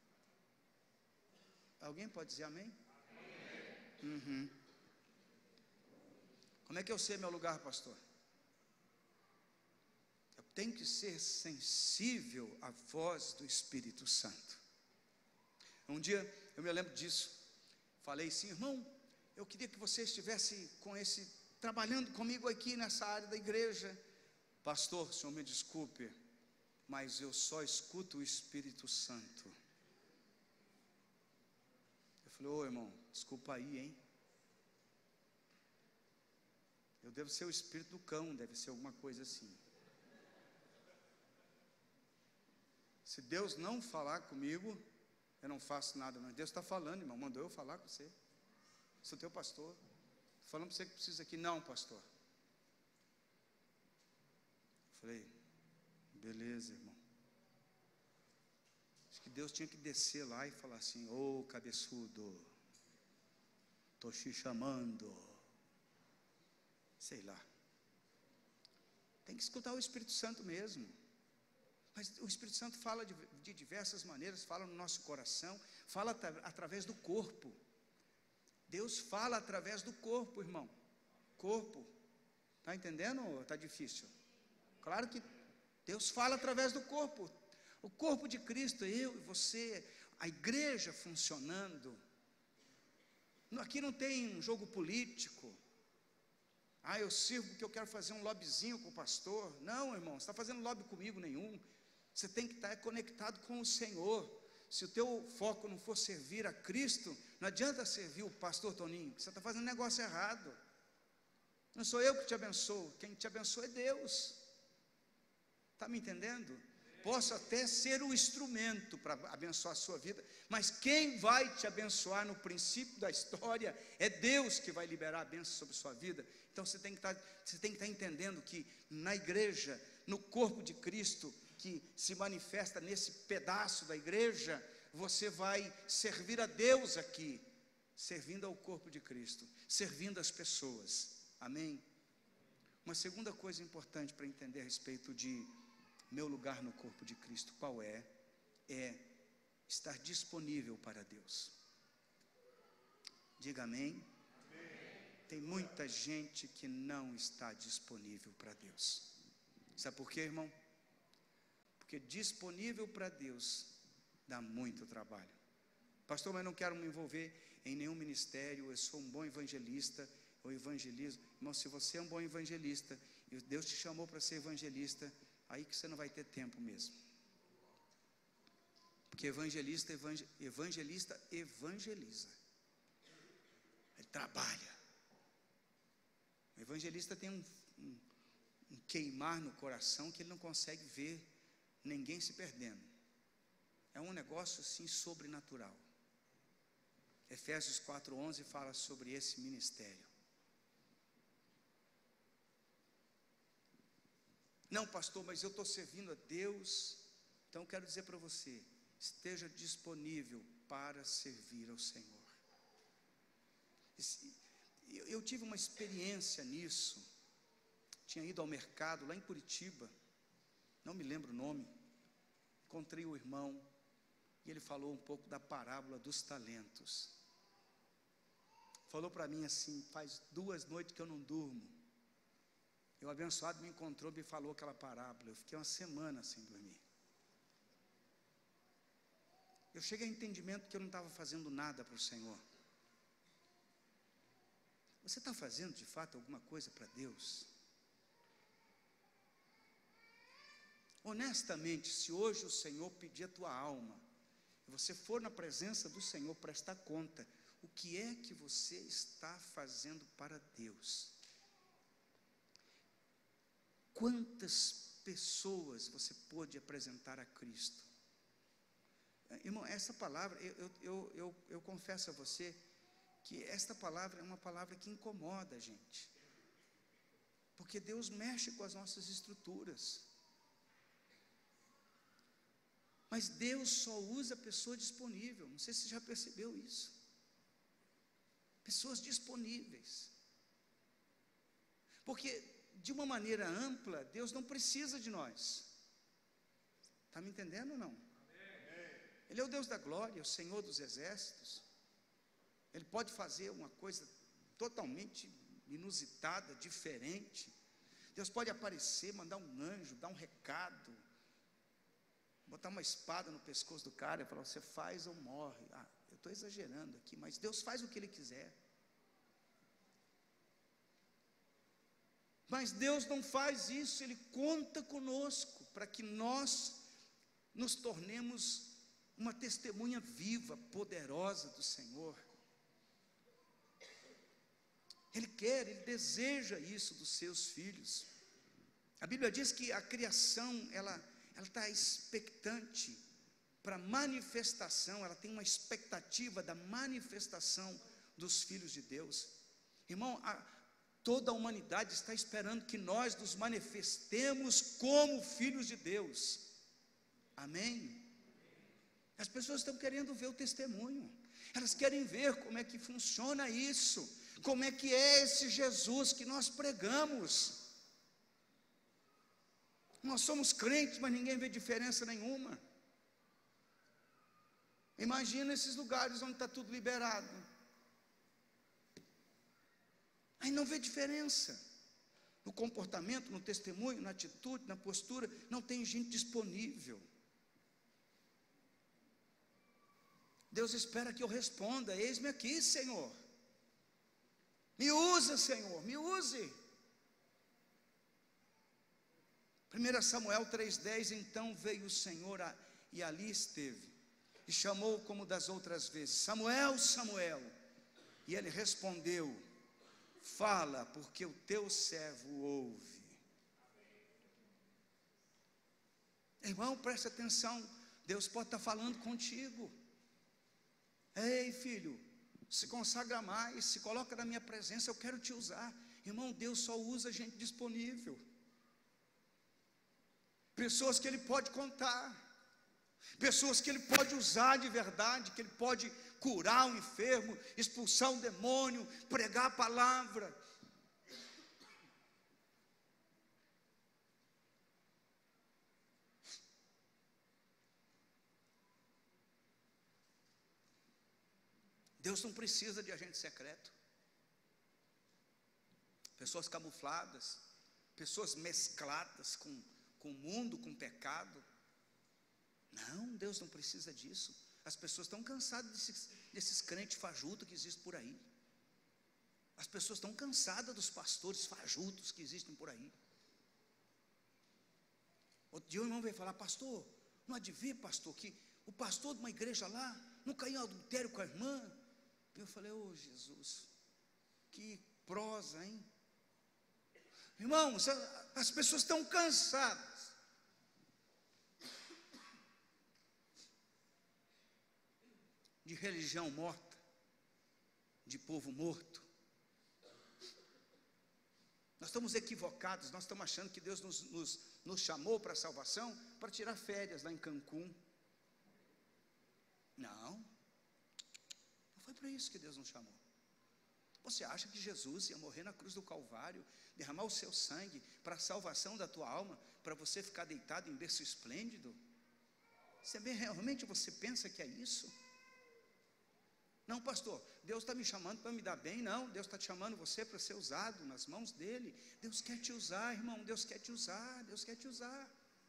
Alguém pode dizer amém? Amém. Uhum. Como é que eu sei meu lugar, pastor? Tem que ser sensível à voz do Espírito Santo. Um dia, eu me lembro disso, falei assim, irmão, eu queria que você estivesse com esse, trabalhando comigo aqui nessa área da igreja. Pastor, o senhor me desculpe, mas eu só escuto o Espírito Santo. Eu falei, ô irmão, desculpa aí, hein? Eu devo ser o espírito do cão, deve ser alguma coisa assim. Se Deus não falar comigo, eu não faço nada, mas Deus está falando, irmão, mandou eu falar com você. Sou teu pastor. Estou falando para você que precisa aqui. Não, pastor. Falei, beleza, irmão. Acho que Deus tinha que descer lá e falar assim, ô cabeçudo, estou te chamando. Sei lá. Tem que escutar o Espírito Santo mesmo. Mas o Espírito Santo fala de, de diversas maneiras, fala no nosso coração, fala atra, através do corpo. Deus fala através do corpo, irmão. Corpo. Está entendendo ou está difícil? Claro que Deus fala através do corpo. O corpo de Cristo, eu e você, a igreja funcionando. Aqui não tem um jogo político. Ah, eu sirvo porque eu quero fazer um lobbyzinho com o pastor. Não, irmão, você está fazendo lobby comigo nenhum. Você tem que estar conectado com o Senhor. Se o teu foco não for servir a Cristo, não adianta servir o pastor Toninho, você está fazendo negócio errado. Não sou eu que te abençoo, quem te abençoa é Deus. Está me entendendo? Posso até ser o instrumento para abençoar a sua vida, mas quem vai te abençoar no princípio da história é Deus que vai liberar a bênção sobre a sua vida. Então você tem que estar, você tem que estar entendendo que na igreja, no corpo de Cristo, que se manifesta nesse pedaço da igreja, você vai servir a Deus aqui, servindo ao corpo de Cristo, servindo as pessoas, amém? Uma segunda coisa importante para entender a respeito de meu lugar no corpo de Cristo, qual é? É estar disponível para Deus. Diga amém. Tem muita gente que não está disponível para Deus. Sabe por quê, irmão? Porque disponível para Deus dá muito trabalho. Pastor, mas não quero me envolver em nenhum ministério, eu sou um bom evangelista, eu evangelizo. Irmão, se você é um bom evangelista, e Deus te chamou para ser evangelista, aí que você não vai ter tempo mesmo. Porque evangelista, evangel, evangelista evangeliza. Ele trabalha. O evangelista tem um, um, um queimar no coração que ele não consegue ver ninguém se perdendo. É um negócio assim sobrenatural. Efésios quatro, onze fala sobre esse ministério. Não, pastor, mas eu estou servindo a Deus. Então eu quero dizer para você, esteja disponível para servir ao Senhor. Eu tive uma experiência nisso. Tinha ido ao mercado lá em Curitiba, não me lembro o nome. Encontrei o irmão e ele falou um pouco da parábola dos talentos. Falou para mim assim, faz duas noites que eu não durmo. E o abençoado me encontrou e me falou aquela parábola. Eu fiquei uma semana sem dormir. Eu cheguei ao entendimento que eu não estava fazendo nada para o Senhor. Você está fazendo de fato alguma coisa para Deus? Honestamente, se hoje o Senhor pedir a tua alma, e você for na presença do Senhor prestar conta, o que é que você está fazendo para Deus? Quantas pessoas você pôde apresentar a Cristo? Irmão, essa palavra, eu, eu, eu, eu, eu confesso a você, que esta palavra é uma palavra que incomoda a gente, porque Deus mexe com as nossas estruturas, mas Deus só usa a pessoa disponível. Não sei se você já percebeu isso, pessoas disponíveis, porque de uma maneira ampla, Deus não precisa de nós. Está me entendendo ou não? Ele é o Deus da glória, o Senhor dos exércitos. Ele pode fazer uma coisa totalmente inusitada, diferente. Deus pode aparecer, mandar um anjo, dar um recado, botar uma espada no pescoço do cara e falar, você faz ou morre. Ah, eu estou exagerando aqui, mas Deus faz o que Ele quiser. Mas Deus não faz isso, Ele conta conosco, para que nós nos tornemos uma testemunha viva, poderosa do Senhor. Ele quer, Ele deseja isso dos seus filhos. A Bíblia diz que a criação, ela ela está expectante para manifestação, ela tem uma expectativa da manifestação dos filhos de Deus. Irmão, a, toda a humanidade está esperando que nós nos manifestemos como filhos de Deus. Amém? As pessoas estão querendo ver o testemunho, elas querem ver como é que funciona isso, como é que é esse Jesus que nós pregamos. Nós somos crentes, mas ninguém vê diferença nenhuma. Imagina esses lugares onde está tudo liberado, aí não vê diferença no comportamento, no testemunho, na atitude, na postura, não tem gente disponível. Deus espera que eu responda, eis-me aqui, Senhor, me usa, Senhor, me use. primeiro Samuel três, dez, então veio o Senhor a, e ali esteve, e chamou como das outras vezes, Samuel, Samuel, e ele respondeu, fala, porque o teu servo ouve. Irmão, preste atenção, Deus pode estar falando contigo. Ei, filho, se consagra mais, se coloca na minha presença, eu quero te usar. Irmão, Deus só usa gente disponível, pessoas que Ele pode contar, pessoas que Ele pode usar de verdade, que Ele pode curar um enfermo, expulsar um demônio, pregar a palavra. Deus não precisa de agente secreto, pessoas camufladas, pessoas mescladas com, com o mundo, com o pecado. Não, Deus não precisa disso. As pessoas estão cansadas desses, desses crentes fajutos que existem por aí. As pessoas estão cansadas dos pastores fajutos que existem por aí. Outro dia o irmão veio falar: pastor, não adivinha, pastor, que o pastor de uma igreja lá não caiu em adultério com a irmã? E eu falei: ô Jesus, que prosa, hein? Irmãos, as pessoas estão cansadas de religião morta, de povo morto. Nós estamos equivocados, nós estamos achando que Deus nos, nos, nos chamou para a salvação, para tirar férias lá em Cancún. Não, não foi para isso que Deus nos chamou. Você acha que Jesus ia morrer na cruz do Calvário, derramar o seu sangue para a salvação da tua alma, para você ficar deitado em berço esplêndido? Você bem, realmente você pensa que é isso? Não, pastor, Deus está me chamando para me dar bem. Não, Deus está te chamando você para ser usado nas mãos dEle. Deus quer te usar, irmão, Deus quer te usar, Deus quer te usar.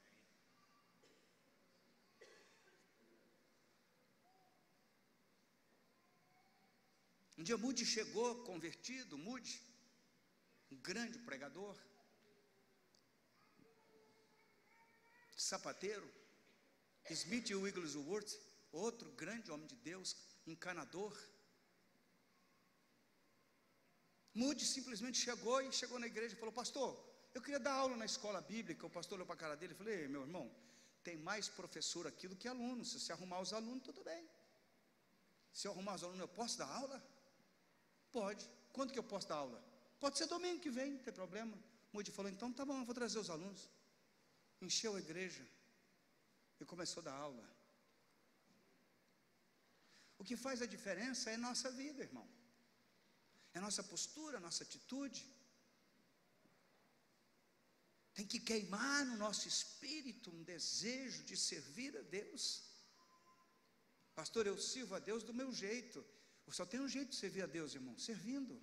Um dia Moody chegou convertido, Moody, um grande pregador, sapateiro. Smith Wigglesworth, outro grande homem de Deus, encanador. Moody simplesmente chegou e chegou na igreja e falou: pastor, eu queria dar aula na escola bíblica. O pastor olhou para a cara dele e falou: meu irmão, tem mais professor aqui do que aluno. Se você arrumar os alunos, tudo bem. Se eu arrumar os alunos, eu posso dar aula? Pode. Quando que eu posso dar aula? Pode ser domingo que vem, não tem problema. Moody falou: então tá bom, eu vou trazer os alunos. Encheu a igreja e começou a dar aula. O que faz a diferença é nossa vida, irmão. É nossa postura, nossa atitude. Tem que queimar no nosso espírito um desejo de servir a Deus. Pastor, eu sirvo a Deus do meu jeito. Eu só tenho um jeito de servir a Deus, irmão, servindo.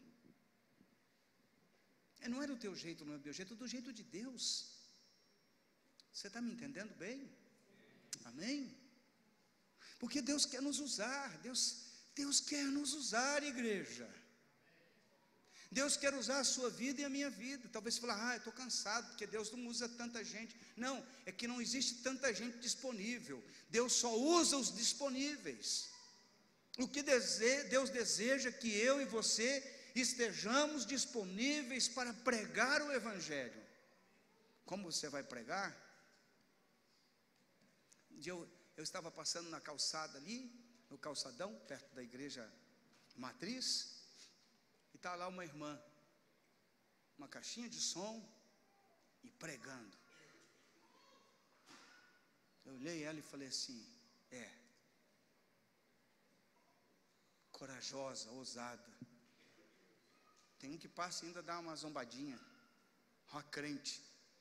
Não é do teu jeito, não é do meu jeito, é do jeito de Deus. Você está me entendendo bem? Amém? Porque Deus quer nos usar, Deus, Deus quer nos usar, igreja. Deus quer usar a sua vida e a minha vida. Talvez você fale: ah, eu estou cansado, porque Deus não usa tanta gente. Não, é que não existe tanta gente disponível. Deus só usa os disponíveis. O que Deus deseja é que eu e você estejamos disponíveis para pregar o Evangelho. Como você vai pregar? Um dia eu, eu estava passando na calçada ali, no calçadão, perto da igreja matriz, e está lá uma irmã, uma caixinha de som e pregando. Eu olhei ela e falei assim: é, corajosa, ousada. Tem um que passa e ainda dá uma zombadinha. Ó, crente,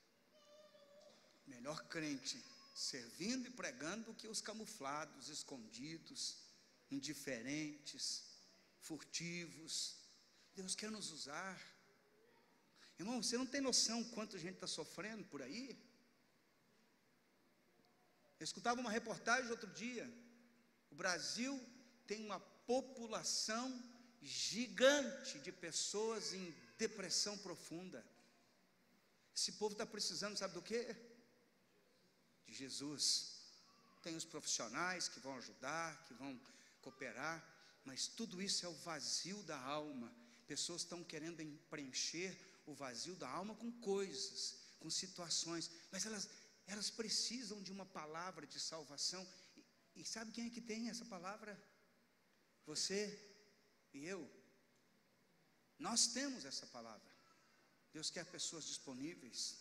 melhor crente servindo e pregando do que os camuflados, escondidos, indiferentes, furtivos. Deus quer nos usar. Irmão, você não tem noção quanto gente está sofrendo por aí? Eu escutava uma reportagem outro dia. O Brasil tem uma população gigante de pessoas em depressão profunda. Esse povo está precisando, sabe do quê? De Jesus. Tem os profissionais que vão ajudar, que vão cooperar, mas tudo isso é o vazio da alma. Pessoas estão querendo preencher o vazio da alma com coisas, com situações, mas elas, elas precisam de uma palavra de salvação. E, e sabe quem é que tem essa palavra? Você e eu. Nós temos essa palavra. Deus quer pessoas disponíveis.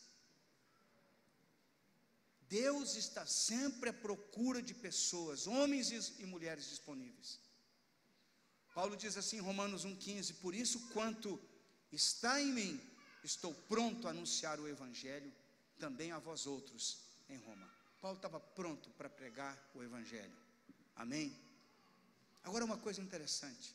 Deus está sempre à procura de pessoas, homens e mulheres disponíveis. Paulo diz assim em Romanos um, quinze: por isso, quanto está em mim, estou pronto a anunciar o Evangelho também a vós outros em Roma. Paulo estava pronto para pregar o Evangelho. Amém? Agora, uma coisa interessante: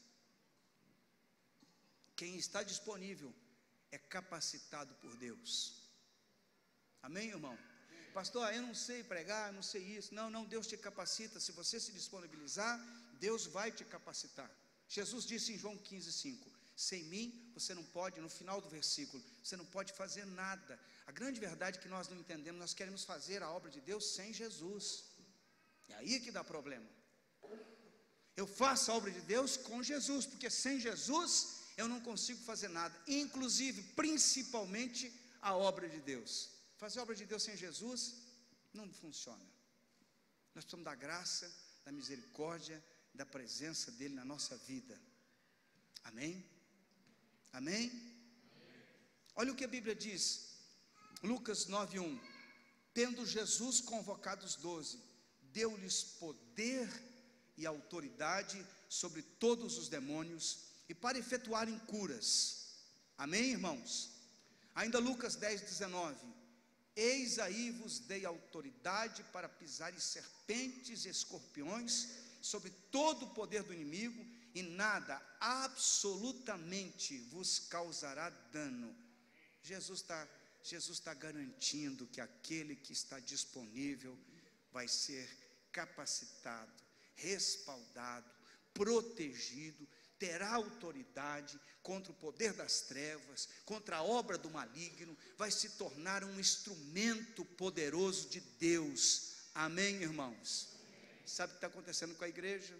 quem está disponível é capacitado por Deus. Amém, irmão? Pastor, eu não sei pregar, não sei isso. Não, não, Deus te capacita. Se você se disponibilizar, Deus vai te capacitar. Jesus disse em João quinze, cinco, sem mim você não pode, no final do versículo, você não pode fazer nada. A grande verdade é que nós não entendemos, nós queremos fazer a obra de Deus sem Jesus. É aí que dá problema. Eu faço a obra de Deus com Jesus, porque sem Jesus eu não consigo fazer nada, inclusive, principalmente, a obra de Deus. Fazer a obra de Deus sem Jesus não funciona. Nós precisamos da graça, da misericórdia, da presença dEle na nossa vida. Amém? Amém? Olha o que a Bíblia diz, Lucas nove, um, tendo Jesus convocado os doze, deu-lhes poder e autoridade sobre todos os demônios, e para efetuarem curas. Amém, irmãos? Ainda Lucas dez, dezenove, eis aí vos dei autoridade para pisarem serpentes e escorpiões, sobre todo o poder do inimigo, e nada, absolutamente, vos causará dano. Jesus está Jesus está garantindo que aquele que está disponível vai ser capacitado, respaldado, protegido, terá autoridade contra o poder das trevas, contra a obra do maligno, vai se tornar um instrumento poderoso de Deus. Amém, irmãos? Amém. Sabe o que está acontecendo com a igreja?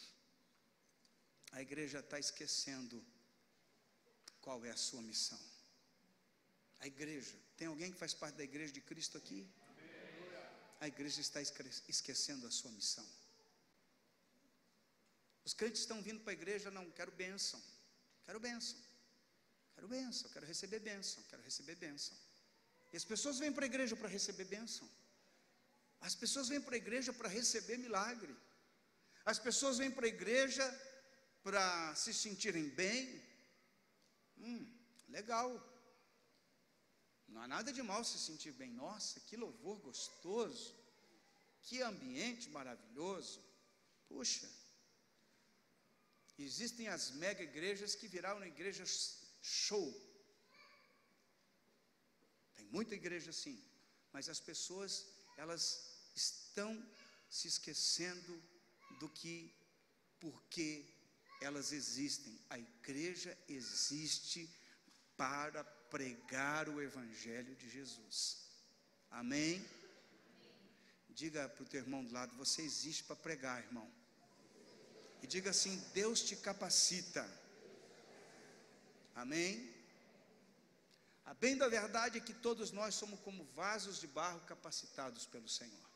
A igreja está esquecendo qual é a sua missão. A igreja, tem alguém que faz parte da igreja de Cristo aqui? A igreja está esquecendo a sua missão. Os crentes estão vindo para a igreja, não, quero bênção, quero bênção, quero bênção, quero receber bênção, quero receber bênção. E as pessoas vêm para a igreja para receber bênção. As pessoas vêm para a igreja para receber milagre. As pessoas vêm para a igreja para se sentirem bem. Hum, legal. Não há nada de mal se sentir bem. Nossa, que louvor gostoso, que ambiente maravilhoso. Puxa, existem as mega igrejas que viraram igrejas show. Tem muita igreja assim, mas as pessoas, elas estão se esquecendo do que, porque elas existem. A igreja existe para pregar o evangelho de Jesus. Amém? Amém. Diga para o teu irmão do lado, você existe para pregar, irmão. E diga assim, Deus te capacita. Amém? A bem da verdade é que todos nós somos como vasos de barro capacitados pelo Senhor.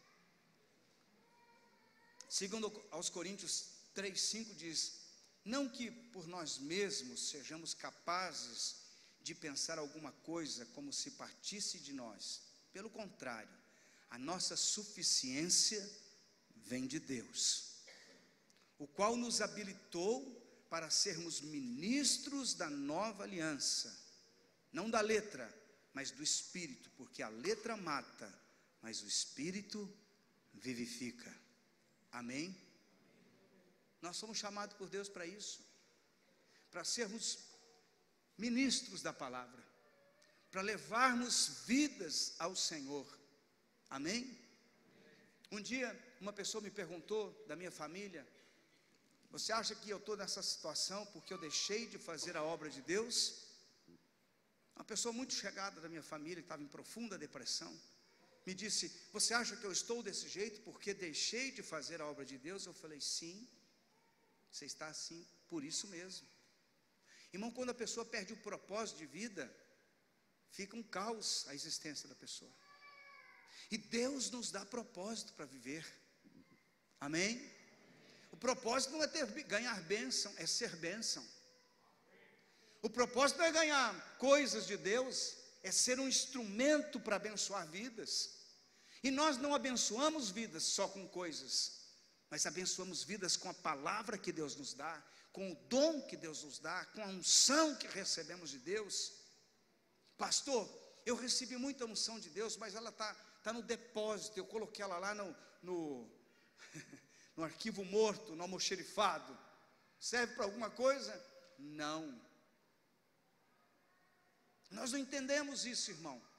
Segundo aos Coríntios três, cinco diz, não que por nós mesmos sejamos capazes de pensar alguma coisa como se partisse de nós. Pelo contrário, a nossa suficiência vem de Deus, o qual nos habilitou para sermos ministros da nova aliança, não da letra, mas do Espírito, porque a letra mata, mas o Espírito vivifica. Amém? Nós somos chamados por Deus para isso, para sermos ministros da palavra, para levarmos vidas ao Senhor. Amém? Um dia uma pessoa me perguntou, da minha família, você acha que eu estou nessa situação porque eu deixei de fazer a obra de Deus? Uma pessoa muito chegada da minha família, que estava em profunda depressão, me disse, você acha que eu estou desse jeito porque deixei de fazer a obra de Deus? Eu falei, sim, você está assim por isso mesmo. Irmão, quando a pessoa perde o propósito de vida, fica um caos a existência da pessoa. E Deus nos dá propósito para viver. Amém? O propósito não é ter, ganhar bênção, é ser bênção. O propósito não é ganhar coisas de Deus, é ser um instrumento para abençoar vidas. E nós não abençoamos vidas só com coisas, mas abençoamos vidas com a palavra que Deus nos dá, com o dom que Deus nos dá, com a unção que recebemos de Deus. Pastor, eu recebi muita unção de Deus, mas ela está tá no depósito, eu coloquei ela lá no, no, no arquivo morto, no almoxerifado. Serve para alguma coisa? Não. Nós não entendemos isso, irmão.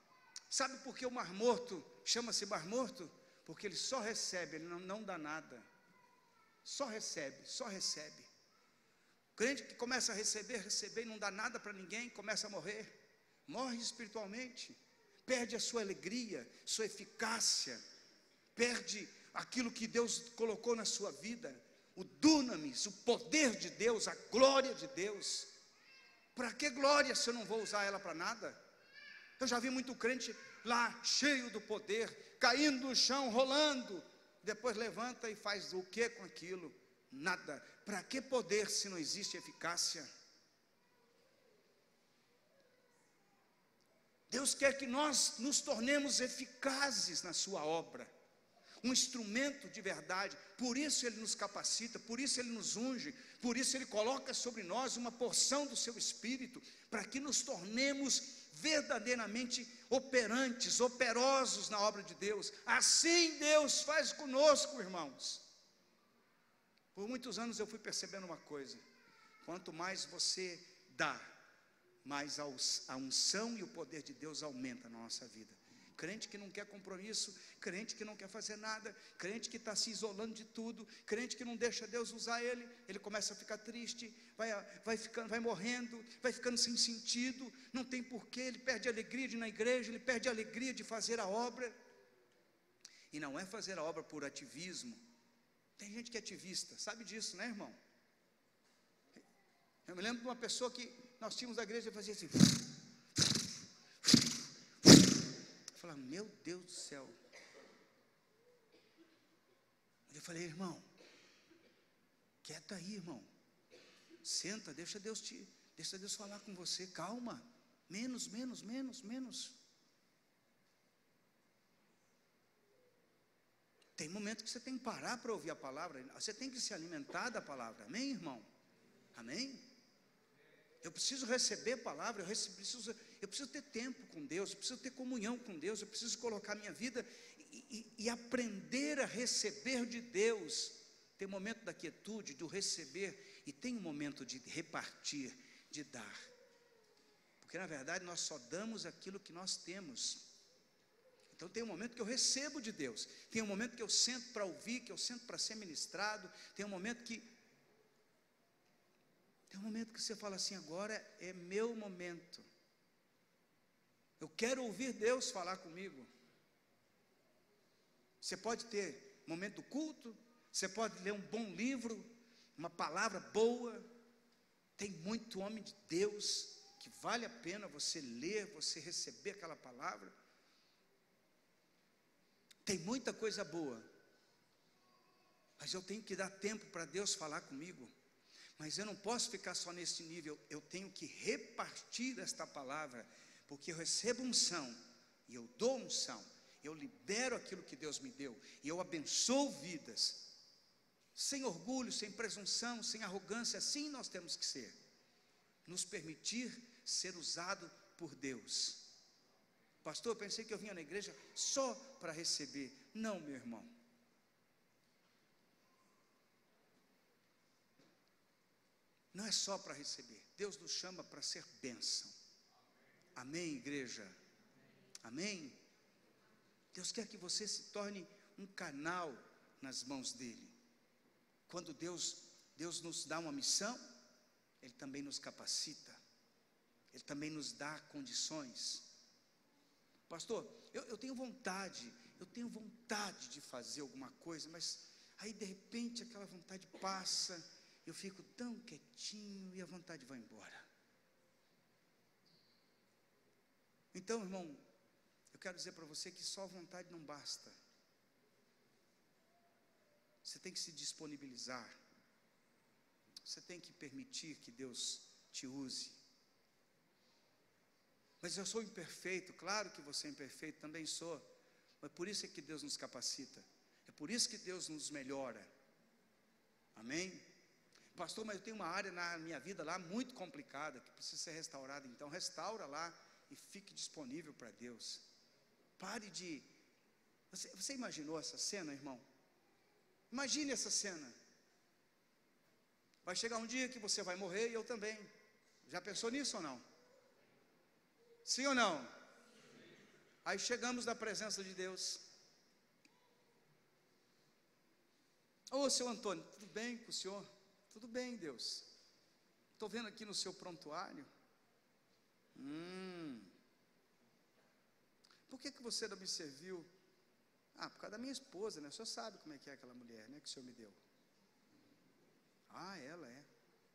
Sabe por que o Mar Morto chama-se Mar Morto? Porque ele só recebe, ele não, não dá nada. Só recebe, só recebe. O crente que começa a receber, receber e não dá nada para ninguém, começa a morrer. Morre espiritualmente. Perde a sua alegria, sua eficácia. Perde aquilo que Deus colocou na sua vida. O dunamis, o poder de Deus, a glória de Deus. Para que glória se eu não vou usar ela para nada? Eu já vi muito crente lá, cheio do poder, caindo no chão, rolando. Depois levanta e faz o que com aquilo? Nada. Para que poder se não existe eficácia? Deus quer que nós nos tornemos eficazes na sua obra. Um instrumento de verdade. Por isso Ele nos capacita, por isso Ele nos unge, por isso Ele coloca sobre nós uma porção do seu Espírito, para que nos tornemos verdadeiramente operantes, operosos na obra de Deus. Assim Deus faz conosco, irmãos. Por muitos anos eu fui percebendo uma coisa: quanto mais você dá, mais a unção e o poder de Deus aumenta na nossa vida. Crente que não quer compromisso, crente que não quer fazer nada, crente que está se isolando de tudo, crente que não deixa Deus usar ele, ele começa a ficar triste, vai, vai, ficando, vai morrendo, vai ficando sem sentido, não tem porquê, ele perde a alegria de ir na igreja, ele perde a alegria de fazer a obra. E não é fazer a obra por ativismo. Tem gente que é ativista, sabe disso, né, irmão? Eu me lembro de uma pessoa que nós tínhamos na igreja e fazia assim. Eu falava, meu Deus do céu. Eu falei, irmão, quieta aí, irmão. Senta, deixa Deus te, deixa Deus falar com você, calma. Menos, menos, menos, menos. Tem momento que você tem que parar para ouvir a palavra. Você tem que se alimentar da palavra. Amém, irmão? Amém? Eu preciso receber a palavra, eu preciso, eu preciso ter tempo com Deus, eu preciso ter comunhão com Deus, eu preciso colocar minha vida e, e, e aprender a receber de Deus. Tem um momento da quietude, do receber, e tem um momento de repartir, de dar. Porque na verdade nós só damos aquilo que nós temos. Então tem um momento que eu recebo de Deus, tem um momento que eu sento para ouvir, que eu sento para ser ministrado, tem um momento que Tem um momento que você fala assim, agora é meu momento. Eu quero ouvir Deus falar comigo. Você pode ter momento do culto, você pode ler um bom livro, uma palavra boa. Tem muito homem de Deus que vale a pena você ler, você receber aquela palavra. Tem muita coisa boa, mas eu tenho que dar tempo para Deus falar comigo. Mas eu não posso ficar só nesse nível, eu tenho que repartir esta palavra, porque eu recebo unção, e eu dou unção, eu libero aquilo que Deus me deu, e eu abençoo vidas, sem orgulho, sem presunção, sem arrogância. Assim nós temos que ser, nos permitir ser usado por Deus. Pastor, eu pensei que eu vinha na igreja só para receber. Não, meu irmão. Não é só para receber. Deus nos chama para ser bênção. Amém, igreja? Amém? Deus quer que você se torne um canal nas mãos dEle. Quando Deus, Deus nos dá uma missão, Ele também nos capacita. Ele também nos dá condições. Pastor, eu, eu tenho vontade, eu tenho vontade de fazer alguma coisa, mas aí de repente aquela vontade passa, eu fico tão quietinho e a vontade vai embora. Então, irmão, eu quero dizer para você que só vontade não basta. Você tem que se disponibilizar. Você tem que permitir que Deus te use. Mas eu sou imperfeito, claro que você é imperfeito, também sou. Mas por isso é que Deus nos capacita. É por isso que Deus nos melhora. Amém? Pastor, mas eu tenho uma área na minha vida lá muito complicada, que precisa ser restaurada. Então restaura lá e fique disponível para Deus. Pare de... Você, você imaginou essa cena, irmão? Imagine essa cena. Vai chegar um dia que você vai morrer e eu também. Já pensou nisso ou não? Sim ou não? Aí chegamos na presença de Deus. Ô, seu Antônio, tudo bem com o senhor? Tudo bem, Deus. Estou vendo aqui no seu prontuário. Hum. Por que que você não me serviu? Ah, por causa da minha esposa, né? O senhor sabe como é que é aquela mulher, né? Que o senhor me deu. Ah, ela é.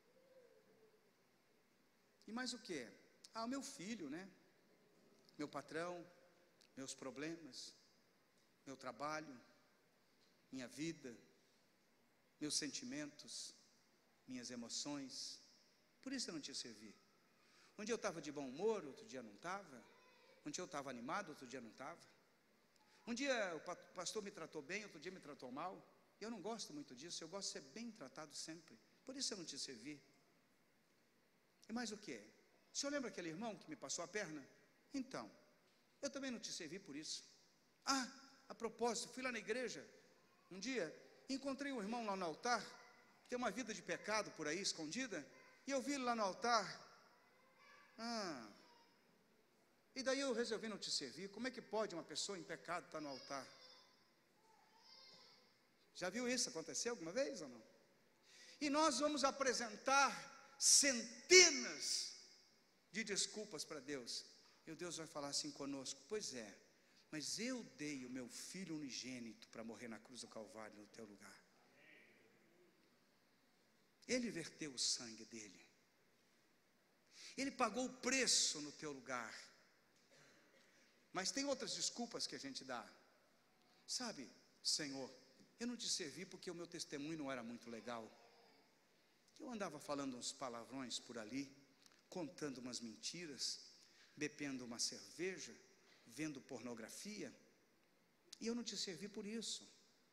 E mais o que? Ah, o meu filho, né? Meu patrão, meus problemas, meu trabalho, minha vida, meus sentimentos, minhas emoções. Por isso eu não te servi. Um dia eu estava de bom humor, outro dia não estava. Um dia eu estava animado, outro dia não estava. Um dia o pastor me tratou bem, outro dia me tratou mal. Eu não gosto muito disso, eu gosto de ser bem tratado sempre. Por isso eu não te servi. E mais o que? O senhor lembra aquele irmão que me passou a perna? Então, eu também não te servi por isso. Ah, a propósito, fui lá na igreja um dia, encontrei um irmão lá no altar, que tem uma vida de pecado por aí, escondida, e eu vi ele lá no altar. Ah, e daí eu resolvi não te servir. Como é que pode uma pessoa em pecado estar no altar? Já viu isso acontecer alguma vez ou não? E nós vamos apresentar centenas de desculpas para Deus. E o Deus vai falar assim conosco: pois é, mas eu dei o meu filho unigênito para morrer na cruz do Calvário no teu lugar. Ele verteu o sangue dele. Ele pagou o preço no teu lugar. Mas tem outras desculpas que a gente dá. Sabe, Senhor, eu não te servi porque o meu testemunho não era muito legal. Eu andava falando uns palavrões por ali, contando umas mentiras, bebendo uma cerveja, vendo pornografia, e eu não te servi por isso.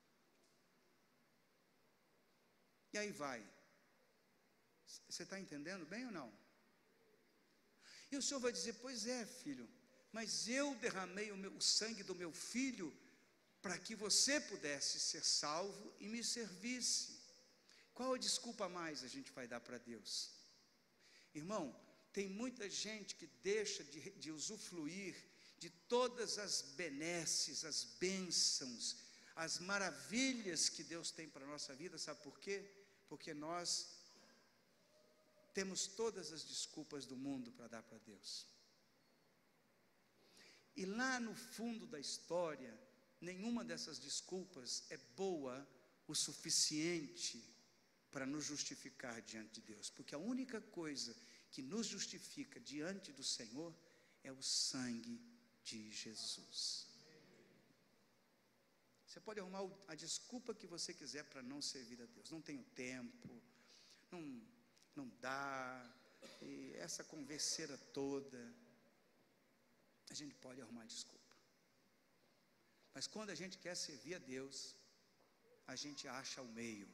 E aí vai. Você está entendendo bem ou não? E o Senhor vai dizer: pois é, filho, mas eu derramei o, meu, o sangue do meu filho para que você pudesse ser salvo e me servisse. Qual a desculpa a mais a gente vai dar para Deus? Irmão, tem muita gente que deixa de, de usufruir de todas as benesses, as bênçãos, as maravilhas que Deus tem para a nossa vida. Sabe por quê? Porque nós temos todas as desculpas do mundo para dar para Deus. E lá no fundo da história, nenhuma dessas desculpas é boa o suficiente para nos justificar diante de Deus, porque a única coisa que nos justifica diante do Senhor é o sangue de Jesus. Você pode arrumar a desculpa que você quiser para não servir a Deus. Não tenho tempo, não, não dá, e essa converseira toda. A gente pode arrumar desculpa. Mas quando a gente quer servir a Deus, a gente acha o meio.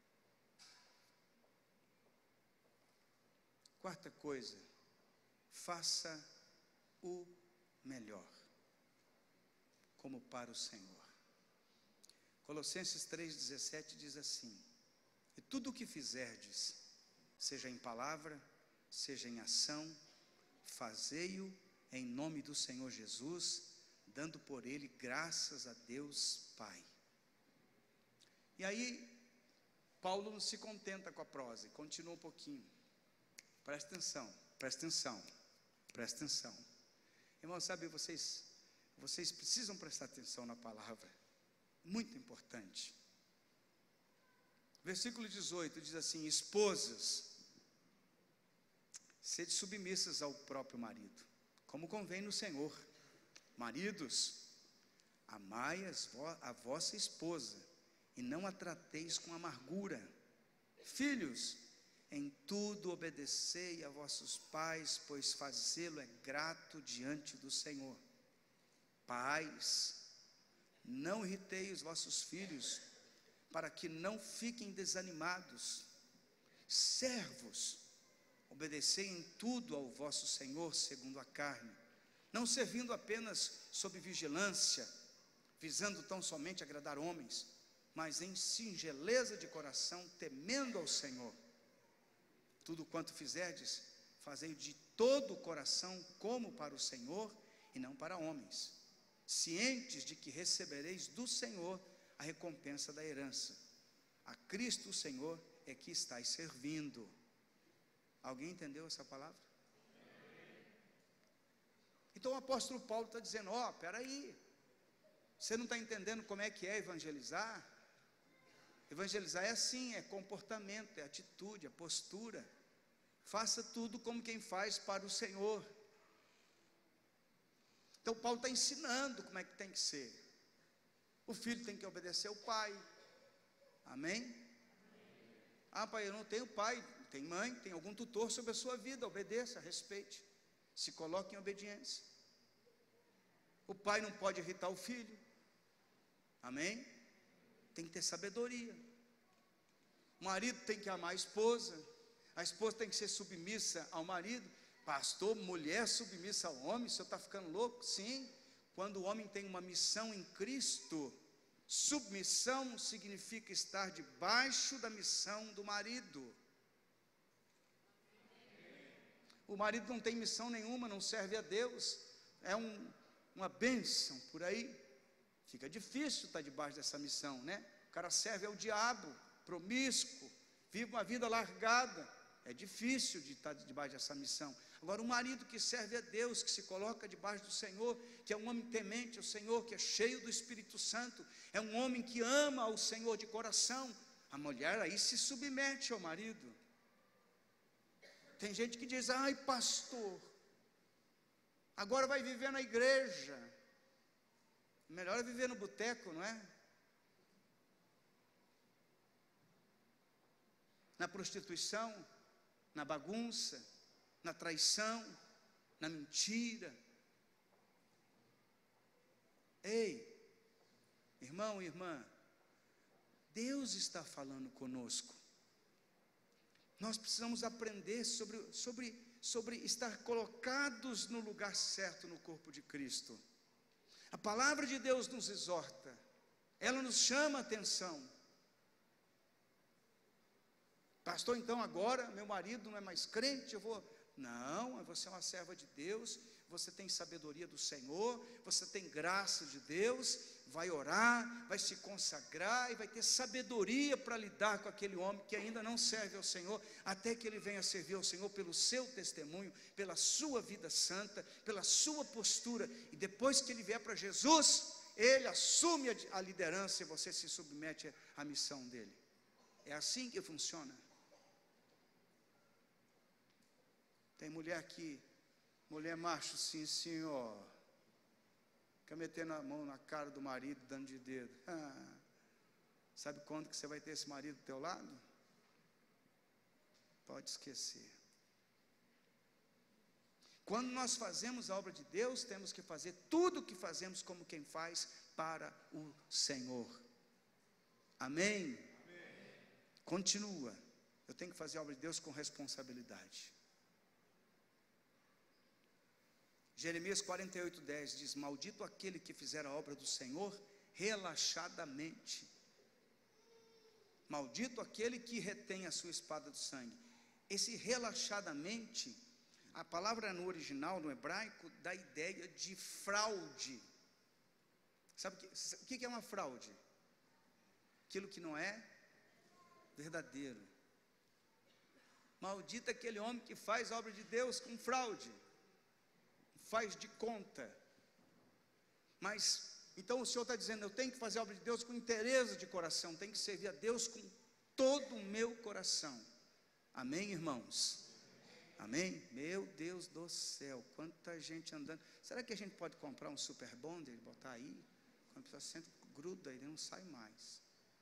Quarta coisa, faça o melhor, como para o Senhor. Colossenses três, dezessete diz assim: e tudo o que fizerdes, seja em palavra, seja em ação, fazei-o em nome do Senhor Jesus, dando por ele graças a Deus Pai. E aí, Paulo não se contenta com a prosa, e continua um pouquinho. Presta atenção, presta atenção, presta atenção. Irmão, sabe, vocês, vocês precisam prestar atenção na palavra, muito importante. Versículo dezoito diz assim: esposas, sede submissas ao próprio marido, como convém no Senhor. Maridos, amai a vossa esposa, e não a trateis com amargura. Filhos, em tudo obedecei a vossos pais, pois fazê-lo é grato diante do Senhor. Pais, não irritei os vossos filhos, para que não fiquem desanimados. Servos, obedecei em tudo ao vosso Senhor segundo a carne, não servindo apenas sob vigilância, visando tão somente agradar homens, mas em singeleza de coração, temendo ao Senhor. Tudo quanto fizerdes, fazei de todo o coração, como para o Senhor e não para homens, cientes de que recebereis do Senhor a recompensa da herança. A Cristo o Senhor é que estáis servindo. Alguém entendeu essa palavra? Então o apóstolo Paulo está dizendo, ó, oh, peraí, você não está entendendo como é que é evangelizar? Evangelizar é assim, é comportamento, é atitude, é postura. Faça tudo como quem faz para o Senhor. Então Paulo está ensinando como é que tem que ser. O filho tem que obedecer ao pai. Amém? Ah, pai, eu não tenho pai, tem mãe, tem algum tutor sobre a sua vida, obedeça, respeite, se coloque em obediência. O pai não pode irritar o filho. Amém? Tem que ter sabedoria. O marido tem que amar a esposa, a esposa tem que ser submissa ao marido. Pastor, mulher submissa ao homem, o senhor está ficando louco? Sim, quando o homem tem uma missão em Cristo, submissão significa estar debaixo da missão do marido. O marido não tem missão nenhuma, não serve a Deus, é um, uma bênção por aí, fica difícil estar debaixo dessa missão, né? O cara serve ao diabo, promíscuo, vive uma vida largada, é difícil de estar debaixo dessa missão. Agora, um marido que serve a Deus, que se coloca debaixo do Senhor, que é um homem temente ao Senhor, que é cheio do Espírito Santo, é um homem que ama ao Senhor de coração, a mulher aí se submete ao marido. Tem gente que diz, ai pastor, agora vai viver na igreja, melhor é viver no boteco, não é? Na prostituição, na bagunça, na traição, na mentira. Ei, irmão e irmã, Deus está falando conosco. Nós precisamos aprender sobre, sobre, sobre estar colocados no lugar certo no corpo de Cristo. A palavra de Deus nos exorta, ela nos chama a atenção. Pastor, então agora meu marido não é mais crente, eu vou... Não, você é uma serva de Deus, você tem sabedoria do Senhor, você tem graça de Deus, vai orar, vai se consagrar e vai ter sabedoria para lidar com aquele homem que ainda não serve ao Senhor, até que ele venha servir ao Senhor pelo seu testemunho, pela sua vida santa, pela sua postura, e depois que ele vier para Jesus, ele assume a liderança e você se submete à missão dele. É assim que funciona. Tem mulher que, mulher macho, sim senhor, fica metendo a mão na cara do marido, dando de dedo. Ah, sabe quando que você vai ter esse marido do teu lado? Pode esquecer. Quando nós fazemos a obra de Deus, temos que fazer tudo o que fazemos como quem faz para o Senhor. Amém? Amém. Continua. Eu tenho que fazer a obra de Deus com responsabilidade. Jeremias quarenta e oito, dez diz, maldito aquele que fizer a obra do Senhor relaxadamente. Maldito aquele que retém a sua espada do sangue. Esse relaxadamente, a palavra no original, no hebraico, dá a ideia de fraude. Sabe o que é uma fraude? Aquilo que não é verdadeiro. Maldito aquele homem que faz a obra de Deus com fraude, faz de conta. Mas, então o Senhor está dizendo, eu tenho que fazer a obra de Deus com interesse de coração, tenho que servir a Deus com todo o meu coração. Amém, irmãos? Amém? Meu Deus do céu, quanta gente andando. Será que a gente pode comprar um super bonder e botar aí? Quando a pessoa senta, gruda, ele não sai mais.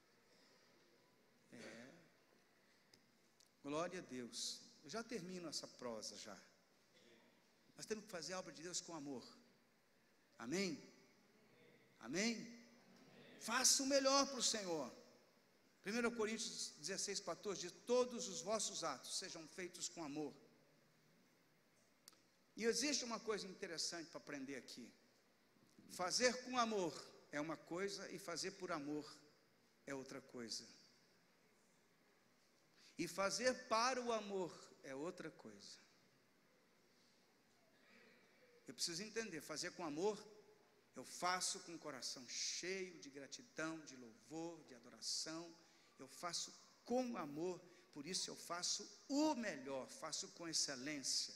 É. Glória a Deus. Eu já termino essa prosa já. Nós temos que fazer a obra de Deus com amor. Amém? Amém? Amém? Faça o melhor para o Senhor. primeira Coríntios dezesseis, quatorze diz, todos os vossos atos sejam feitos com amor. E existe uma coisa interessante para aprender aqui. Fazer com amor é uma coisa e fazer por amor é outra coisa. E fazer para o amor é outra coisa. Eu preciso entender, fazer com amor Eu faço com o coração cheio de gratidão, de louvor, de adoração. Eu faço com amor, por isso eu faço o melhor, faço com excelência.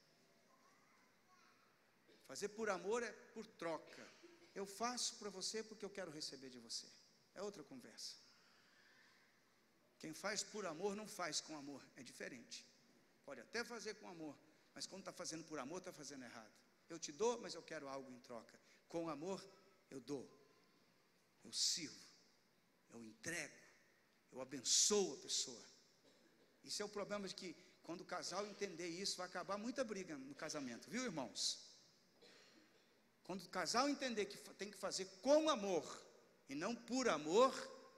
Fazer por amor é por troca. Eu faço para você porque eu quero receber de você. É outra conversa. Quem faz por amor não faz com amor, é diferente. Pode até fazer com amor, mas quando está fazendo por amor, está fazendo errado. Eu te dou, mas eu quero algo em troca. Com amor, eu dou, eu sirvo, eu entrego, eu abençoo a pessoa. Isso é o problema de que, quando o casal entender isso, vai acabar muita briga no casamento, viu, irmãos? Quando o casal entender que tem que fazer com amor e não por amor,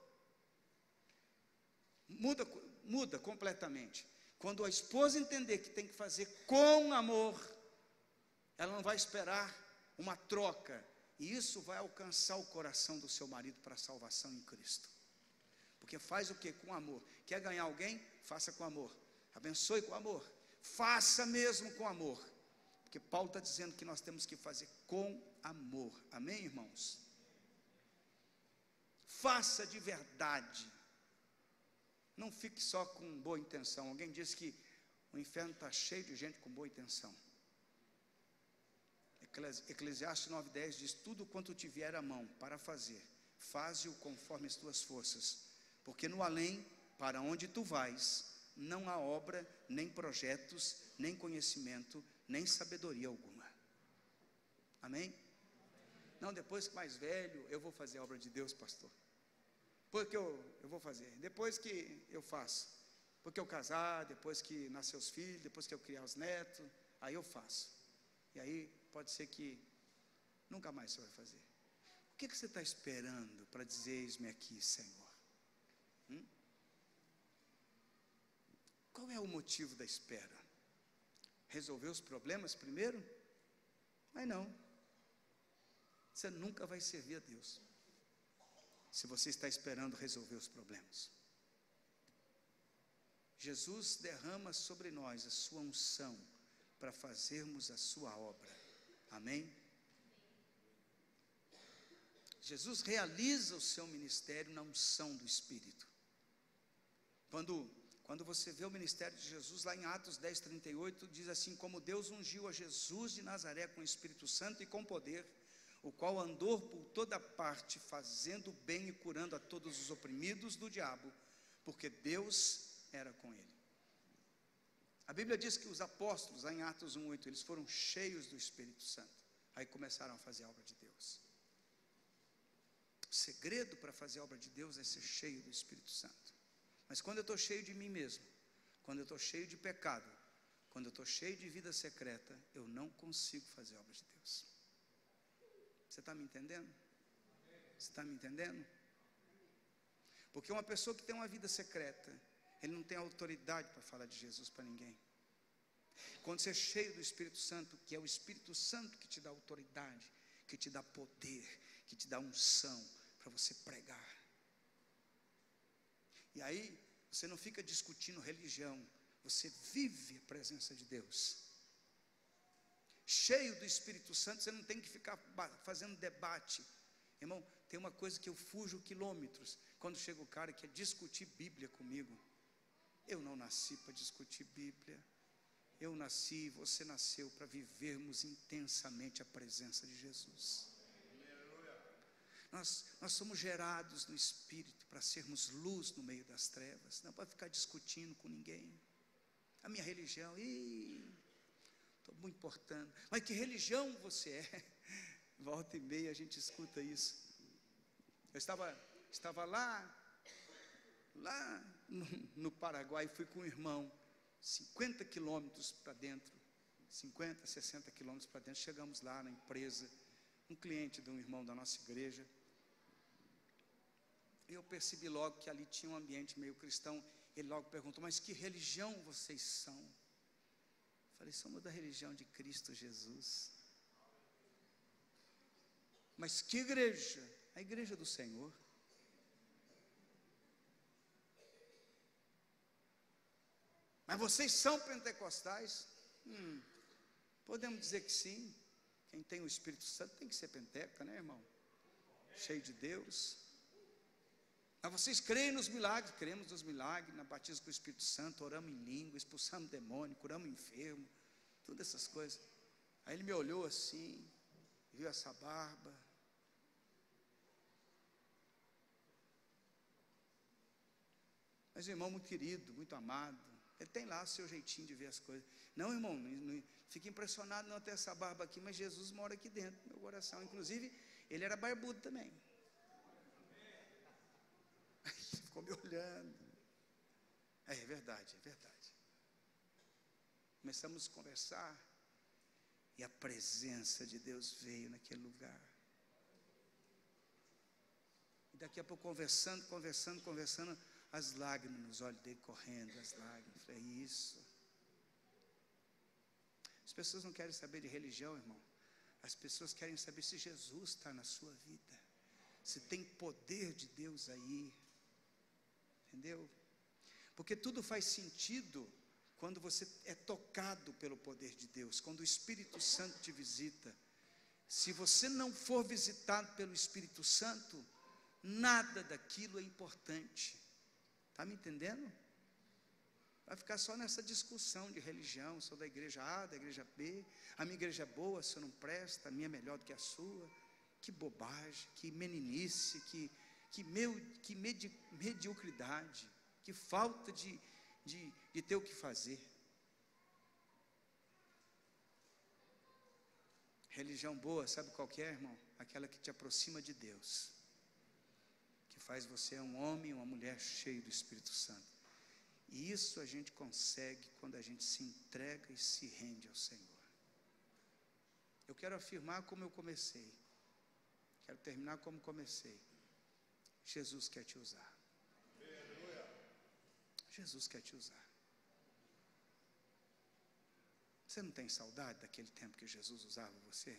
muda, muda completamente. Quando a esposa entender que tem que fazer com amor, ela não vai esperar uma troca, e isso vai alcançar o coração do seu marido para a salvação em Cristo. Porque faz o que? Com amor. Quer ganhar alguém? Faça com amor. Abençoe com amor. Faça mesmo com amor. Porque Paulo está dizendo que nós temos que fazer com amor. Amém, irmãos? Faça de verdade. Não fique só com boa intenção. Alguém disse que o inferno está cheio de gente com boa intenção. Eclesiastes nove, dez diz: tudo quanto tiver à mão para fazer, faze-o conforme as tuas forças, porque no além, para onde tu vais, não há obra, nem projetos, nem conhecimento, nem sabedoria alguma. Amém? Não, depois que mais velho, eu vou fazer a obra de Deus, pastor. Porque eu, eu vou fazer, depois que eu faço, porque eu casar, depois que nascer os filhos, depois que eu criar os netos, aí eu faço. E aí pode ser que nunca mais você vai fazer. O que, que você está esperando para dizer: eis-me aqui, Senhor? Hum? Qual é o motivo da espera? Resolver os problemas primeiro? Mas não. Você nunca vai servir a Deus se você está esperando resolver os problemas. Jesus derrama sobre nós a sua unção para fazermos a sua obra. Amém? Jesus realiza o seu ministério na unção do Espírito. Quando, quando você vê o ministério de Jesus lá em Atos dez, trinta e oito, diz assim: como Deus ungiu a Jesus de Nazaré com o Espírito Santo e com poder, o qual andou por toda parte, fazendo bem e curando a todos os oprimidos do diabo, porque Deus era com ele. A Bíblia diz que os apóstolos, lá em Atos um, oito, eles foram cheios do Espírito Santo. Aí começaram a fazer a obra de Deus. O segredo para fazer a obra de Deus é ser cheio do Espírito Santo. Mas quando eu estou cheio de mim mesmo, quando eu estou cheio de pecado, quando eu estou cheio de vida secreta, eu não consigo fazer a obra de Deus. Você está me entendendo? Você está me entendendo? Porque uma pessoa que tem uma vida secreta, ele não tem autoridade para falar de Jesus para ninguém. Quando você é cheio do Espírito Santo, que é o Espírito Santo que te dá autoridade, que te dá poder, que te dá unção para você pregar. E aí, você não fica discutindo religião, você vive a presença de Deus. Cheio do Espírito Santo, você não tem que ficar fazendo debate. Irmão, tem uma coisa que eu fujo quilômetros, quando chega o cara que quer discutir Bíblia comigo. Eu não nasci para discutir Bíblia. Eu nasci, você nasceu para vivermos intensamente a presença de Jesus. Nós, nós somos gerados no Espírito para sermos luz no meio das trevas, não para ficar discutindo com ninguém. A minha religião, estou muito importando. Mas que religião você é? Volta e meia a gente escuta isso. Eu estava, estava lá, lá no, no Paraguai, fui com um irmão, cinquenta quilômetros para dentro, cinquenta, sessenta quilômetros para dentro, chegamos lá na empresa, um cliente de um irmão da nossa igreja, e eu percebi logo que ali tinha um ambiente meio cristão. Ele logo perguntou: mas que religião vocês são? Eu falei: somos da religião de Cristo Jesus. Mas que igreja? A igreja do Senhor. Mas vocês são pentecostais? Hum, podemos dizer que sim. Quem tem o Espírito Santo tem que ser penteca, né, irmão? Cheio de Deus. Mas vocês creem nos milagres? Cremos nos milagres, na batismo com o Espírito Santo, oramos em língua, expulsamos demônio, curamos enfermo, todas essas coisas. Aí ele me olhou assim, viu essa barba. Mas o irmão muito querido, muito amado, ele tem lá o seu jeitinho de ver as coisas. Não, irmão, não, não, fique impressionado não ter essa barba aqui, mas Jesus mora aqui dentro do meu coração. Inclusive, ele era barbudo também. Aí ele ficou me olhando. É, é verdade, é verdade. Começamos a conversar e a presença de Deus veio naquele lugar. E daqui a pouco conversando, conversando, conversando, as lágrimas nos olhos dele correndo, as lágrimas. É isso. As pessoas não querem saber de religião, irmão. As pessoas querem saber se Jesus está na sua vida, se tem poder de Deus aí. Entendeu? Porque tudo faz sentido quando você é tocado pelo poder de Deus, quando o Espírito Santo te visita. Se você não for visitado pelo Espírito Santo, nada daquilo é importante. Está me entendendo? Vai ficar só nessa discussão de religião. Sou da igreja A, da igreja B. A minha igreja é boa, a sua não presta, a minha é melhor do que a sua. Que bobagem, que meninice, que, que, meu, que medi, mediocridade, que falta de, de, de ter o que fazer. Religião boa, sabe qual que é, irmão? Aquela que te aproxima de Deus, que faz você um homem, uma mulher cheio do Espírito Santo. E isso a gente consegue quando a gente se entrega e se rende ao Senhor. Eu quero afirmar como eu comecei, quero terminar como comecei. Jesus quer te usar. Jesus quer te usar. Você não tem saudade daquele tempo que Jesus usava você?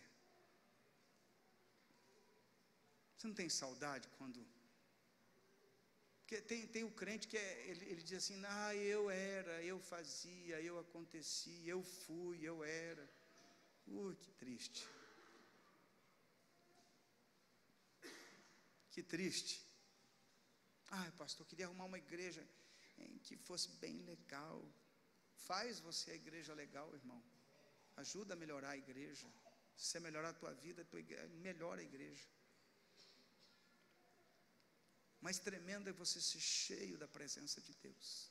Você não tem saudade quando... Porque tem, tem o crente que é, ele, ele diz assim, ah, eu era, eu fazia, eu acontecia, eu fui, eu era. Ui, que triste. Que triste. Ah, pastor, eu queria arrumar uma igreja em que fosse bem legal. Faz você a igreja legal, irmão. Ajuda a melhorar a igreja. Se você melhorar a tua vida, a tua igreja, melhora a igreja. Mas tremendo é você ser cheio da presença de Deus.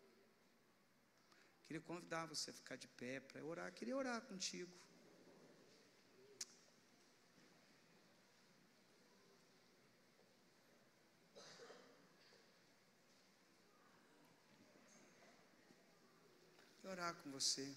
Queria convidar você a ficar de pé para orar. Queria orar contigo. Queria orar com você.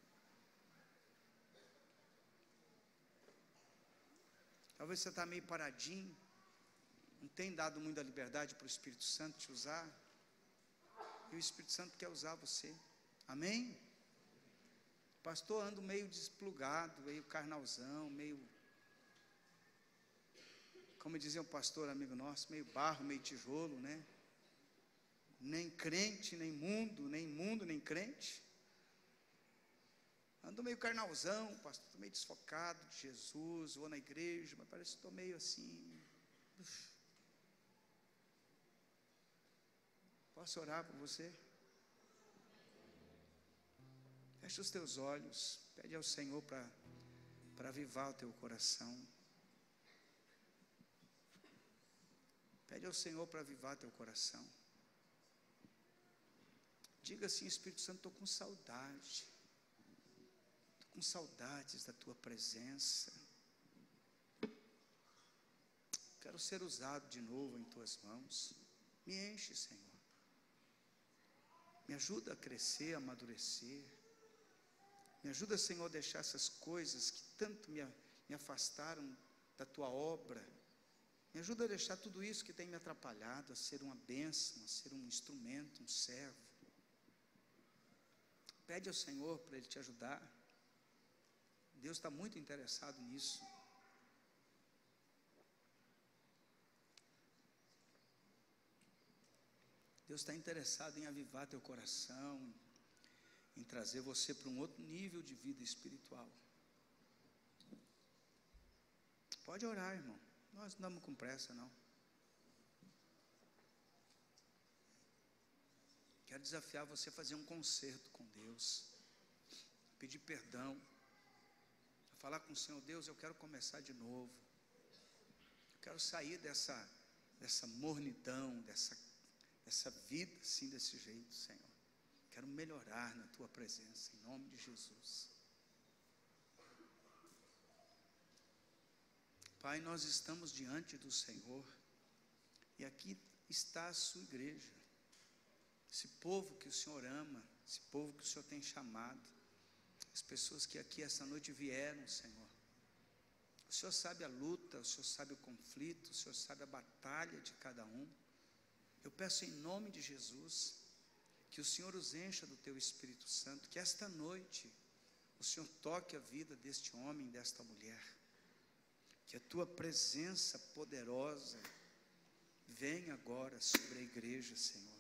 Talvez você está meio paradinho. Não tem dado muita liberdade para o Espírito Santo te usar. E o Espírito Santo quer usar você. Amém? Pastor, ando meio desplugado, meio carnalzão, meio... Como dizia um pastor amigo nosso, meio barro, meio tijolo, né? Nem crente, nem mundo, nem mundo, nem crente. Ando meio carnalzão, pastor, estou meio desfocado de Jesus, vou na igreja, mas parece que estou meio assim... Uf. Posso orar por você? Fecha os teus olhos, pede ao Senhor para para avivar o teu coração. Pede ao Senhor para avivar teu coração. Diga assim, Espírito Santo, estou com saudade. Estou com saudades da tua presença. Quero ser usado de novo em tuas mãos. Me enche, Senhor. Me ajuda a crescer, a amadurecer. Me ajuda, Senhor, a deixar essas coisas que tanto me, me afastaram da tua obra. Me ajuda a deixar tudo isso que tem me atrapalhado, a ser uma bênção, a ser um instrumento, um servo. Pede ao Senhor para Ele te ajudar. Deus está muito interessado nisso. Deus está interessado em avivar teu coração, em trazer você para um outro nível de vida espiritual. Pode orar, irmão. Nós não estamos com pressa, não. Quero desafiar você a fazer um concerto com Deus, pedir perdão, a falar com o Senhor: Deus, eu quero começar de novo, eu quero sair dessa, dessa mornidão, dessa, dessa vida assim, desse jeito, Senhor. Quero melhorar na Tua presença, em nome de Jesus. Pai, nós estamos diante do Senhor, e aqui está a Sua igreja, esse povo que o Senhor ama, esse povo que o Senhor tem chamado, as pessoas que aqui essa noite vieram, Senhor. O Senhor sabe a luta, o Senhor sabe o conflito, o Senhor sabe a batalha de cada um. Eu peço em nome de Jesus, que o Senhor os encha do Teu Espírito Santo, que esta noite o Senhor toque a vida deste homem, desta mulher, que a Tua presença poderosa venha agora sobre a igreja, Senhor.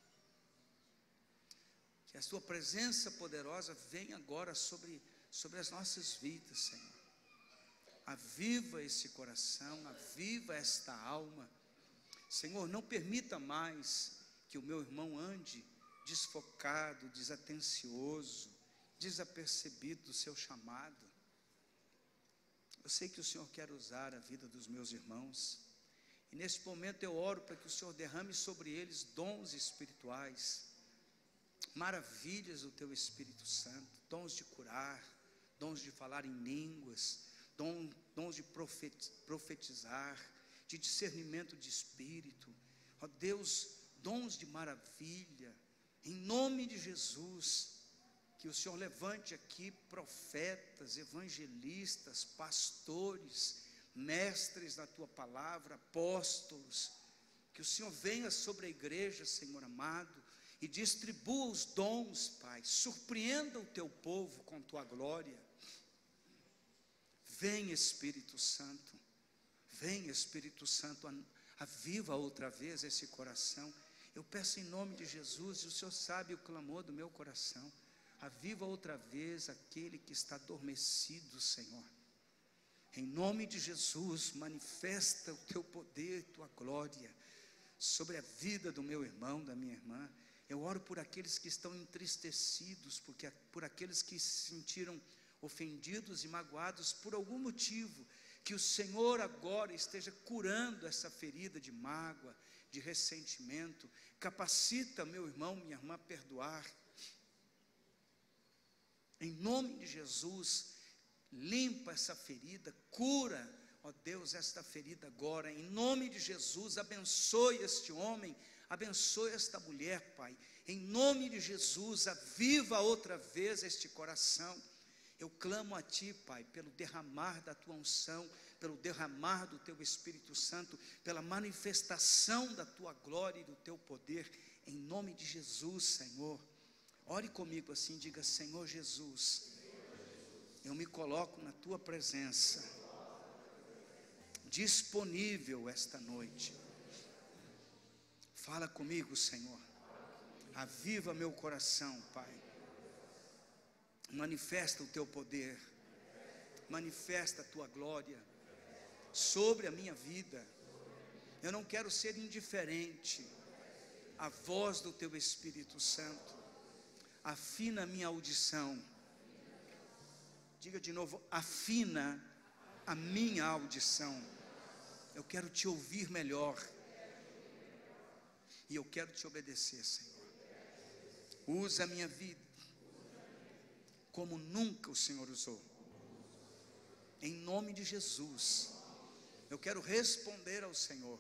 Que a Sua presença poderosa venha agora sobre, sobre as nossas vidas, Senhor. Aviva esse coração, aviva esta alma. Senhor, não permita mais que o meu irmão ande desfocado, desatencioso, desapercebido do seu chamado. Eu sei que o Senhor quer usar a vida dos meus irmãos, e nesse momento eu oro para que o Senhor derrame sobre eles dons espirituais, maravilhas do Teu Espírito Santo, dons de curar, dons de falar em línguas, dons, dons de profetizar, de discernimento de espírito, ó Deus, dons de maravilha, em nome de Jesus. Que o Senhor levante aqui profetas, evangelistas, pastores, mestres da Tua palavra, apóstolos. Que o Senhor venha sobre a igreja, Senhor amado, e distribua os dons, Pai. Surpreenda o Teu povo com Tua glória. Vem, Espírito Santo. Vem, Espírito Santo, aviva outra vez esse coração. Eu peço em nome de Jesus, e o Senhor sabe o clamor do meu coração. Aviva outra vez aquele que está adormecido, Senhor. Em nome de Jesus, manifesta o Teu poder, Tua glória sobre a vida do meu irmão, da minha irmã. Eu oro por aqueles que estão entristecidos, porque, por aqueles que se sentiram ofendidos e magoados por algum motivo. Que o Senhor agora esteja curando essa ferida de mágoa, de ressentimento. Capacita meu irmão, minha irmã a perdoar. Em nome de Jesus, limpa essa ferida, cura, ó Deus, esta ferida agora. Em nome de Jesus, abençoe este homem, abençoe esta mulher, Pai. Em nome de Jesus, aviva outra vez este coração. Eu clamo a Ti, Pai, pelo derramar da Tua unção, pelo derramar do Teu Espírito Santo, pela manifestação da Tua glória e do Teu poder, em nome de Jesus, Senhor. Ore comigo assim, diga: Senhor Jesus, eu me coloco na Tua presença, disponível esta noite. Fala comigo, Senhor. Aviva meu coração, Pai. Manifesta o Teu poder, manifesta a Tua glória sobre a minha vida. Eu não quero ser indiferente à voz do Teu Espírito Santo. Afina a minha audição. Diga de novo: afina a minha audição. Eu quero Te ouvir melhor, e eu quero Te obedecer, Senhor. Usa a minha vida como nunca o Senhor usou. Em nome de Jesus, eu quero responder ao Senhor: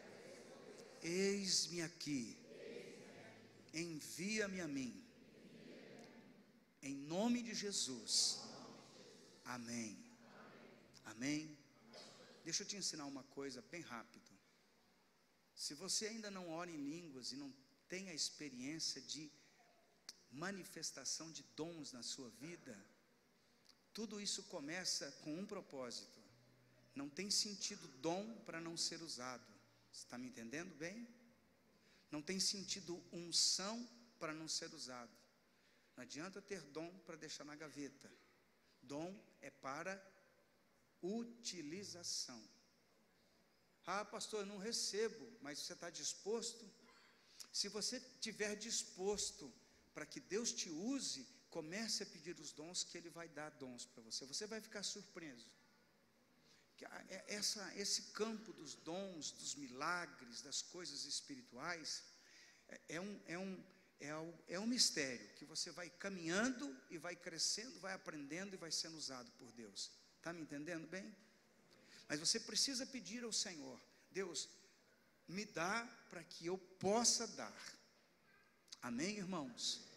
eis-me aqui, envia-me a mim. Em nome de Jesus. Amém. Amém. Deixa eu te ensinar uma coisa bem rápido. Se você ainda não ora em línguas e não tem a experiência de manifestação de dons na sua vida, tudo isso começa com um propósito. Não tem sentido dom para não ser usado. Você está me entendendo bem? Não tem sentido unção para não ser usado. Não adianta ter dom para deixar na gaveta. Dom é para utilização. Ah, pastor, eu não recebo, mas você está disposto? Se você estiver disposto para que Deus te use, comece a pedir os dons, que Ele vai dar dons para você. Você vai ficar surpreso. Essa, esse campo dos dons, dos milagres, das coisas espirituais, é um, é um, é um, é um mistério, que você vai caminhando e vai crescendo, vai aprendendo e vai sendo usado por Deus. Está me entendendo bem? Mas você precisa pedir ao Senhor: Deus, me dá para que eu possa dar. Amém, irmãos?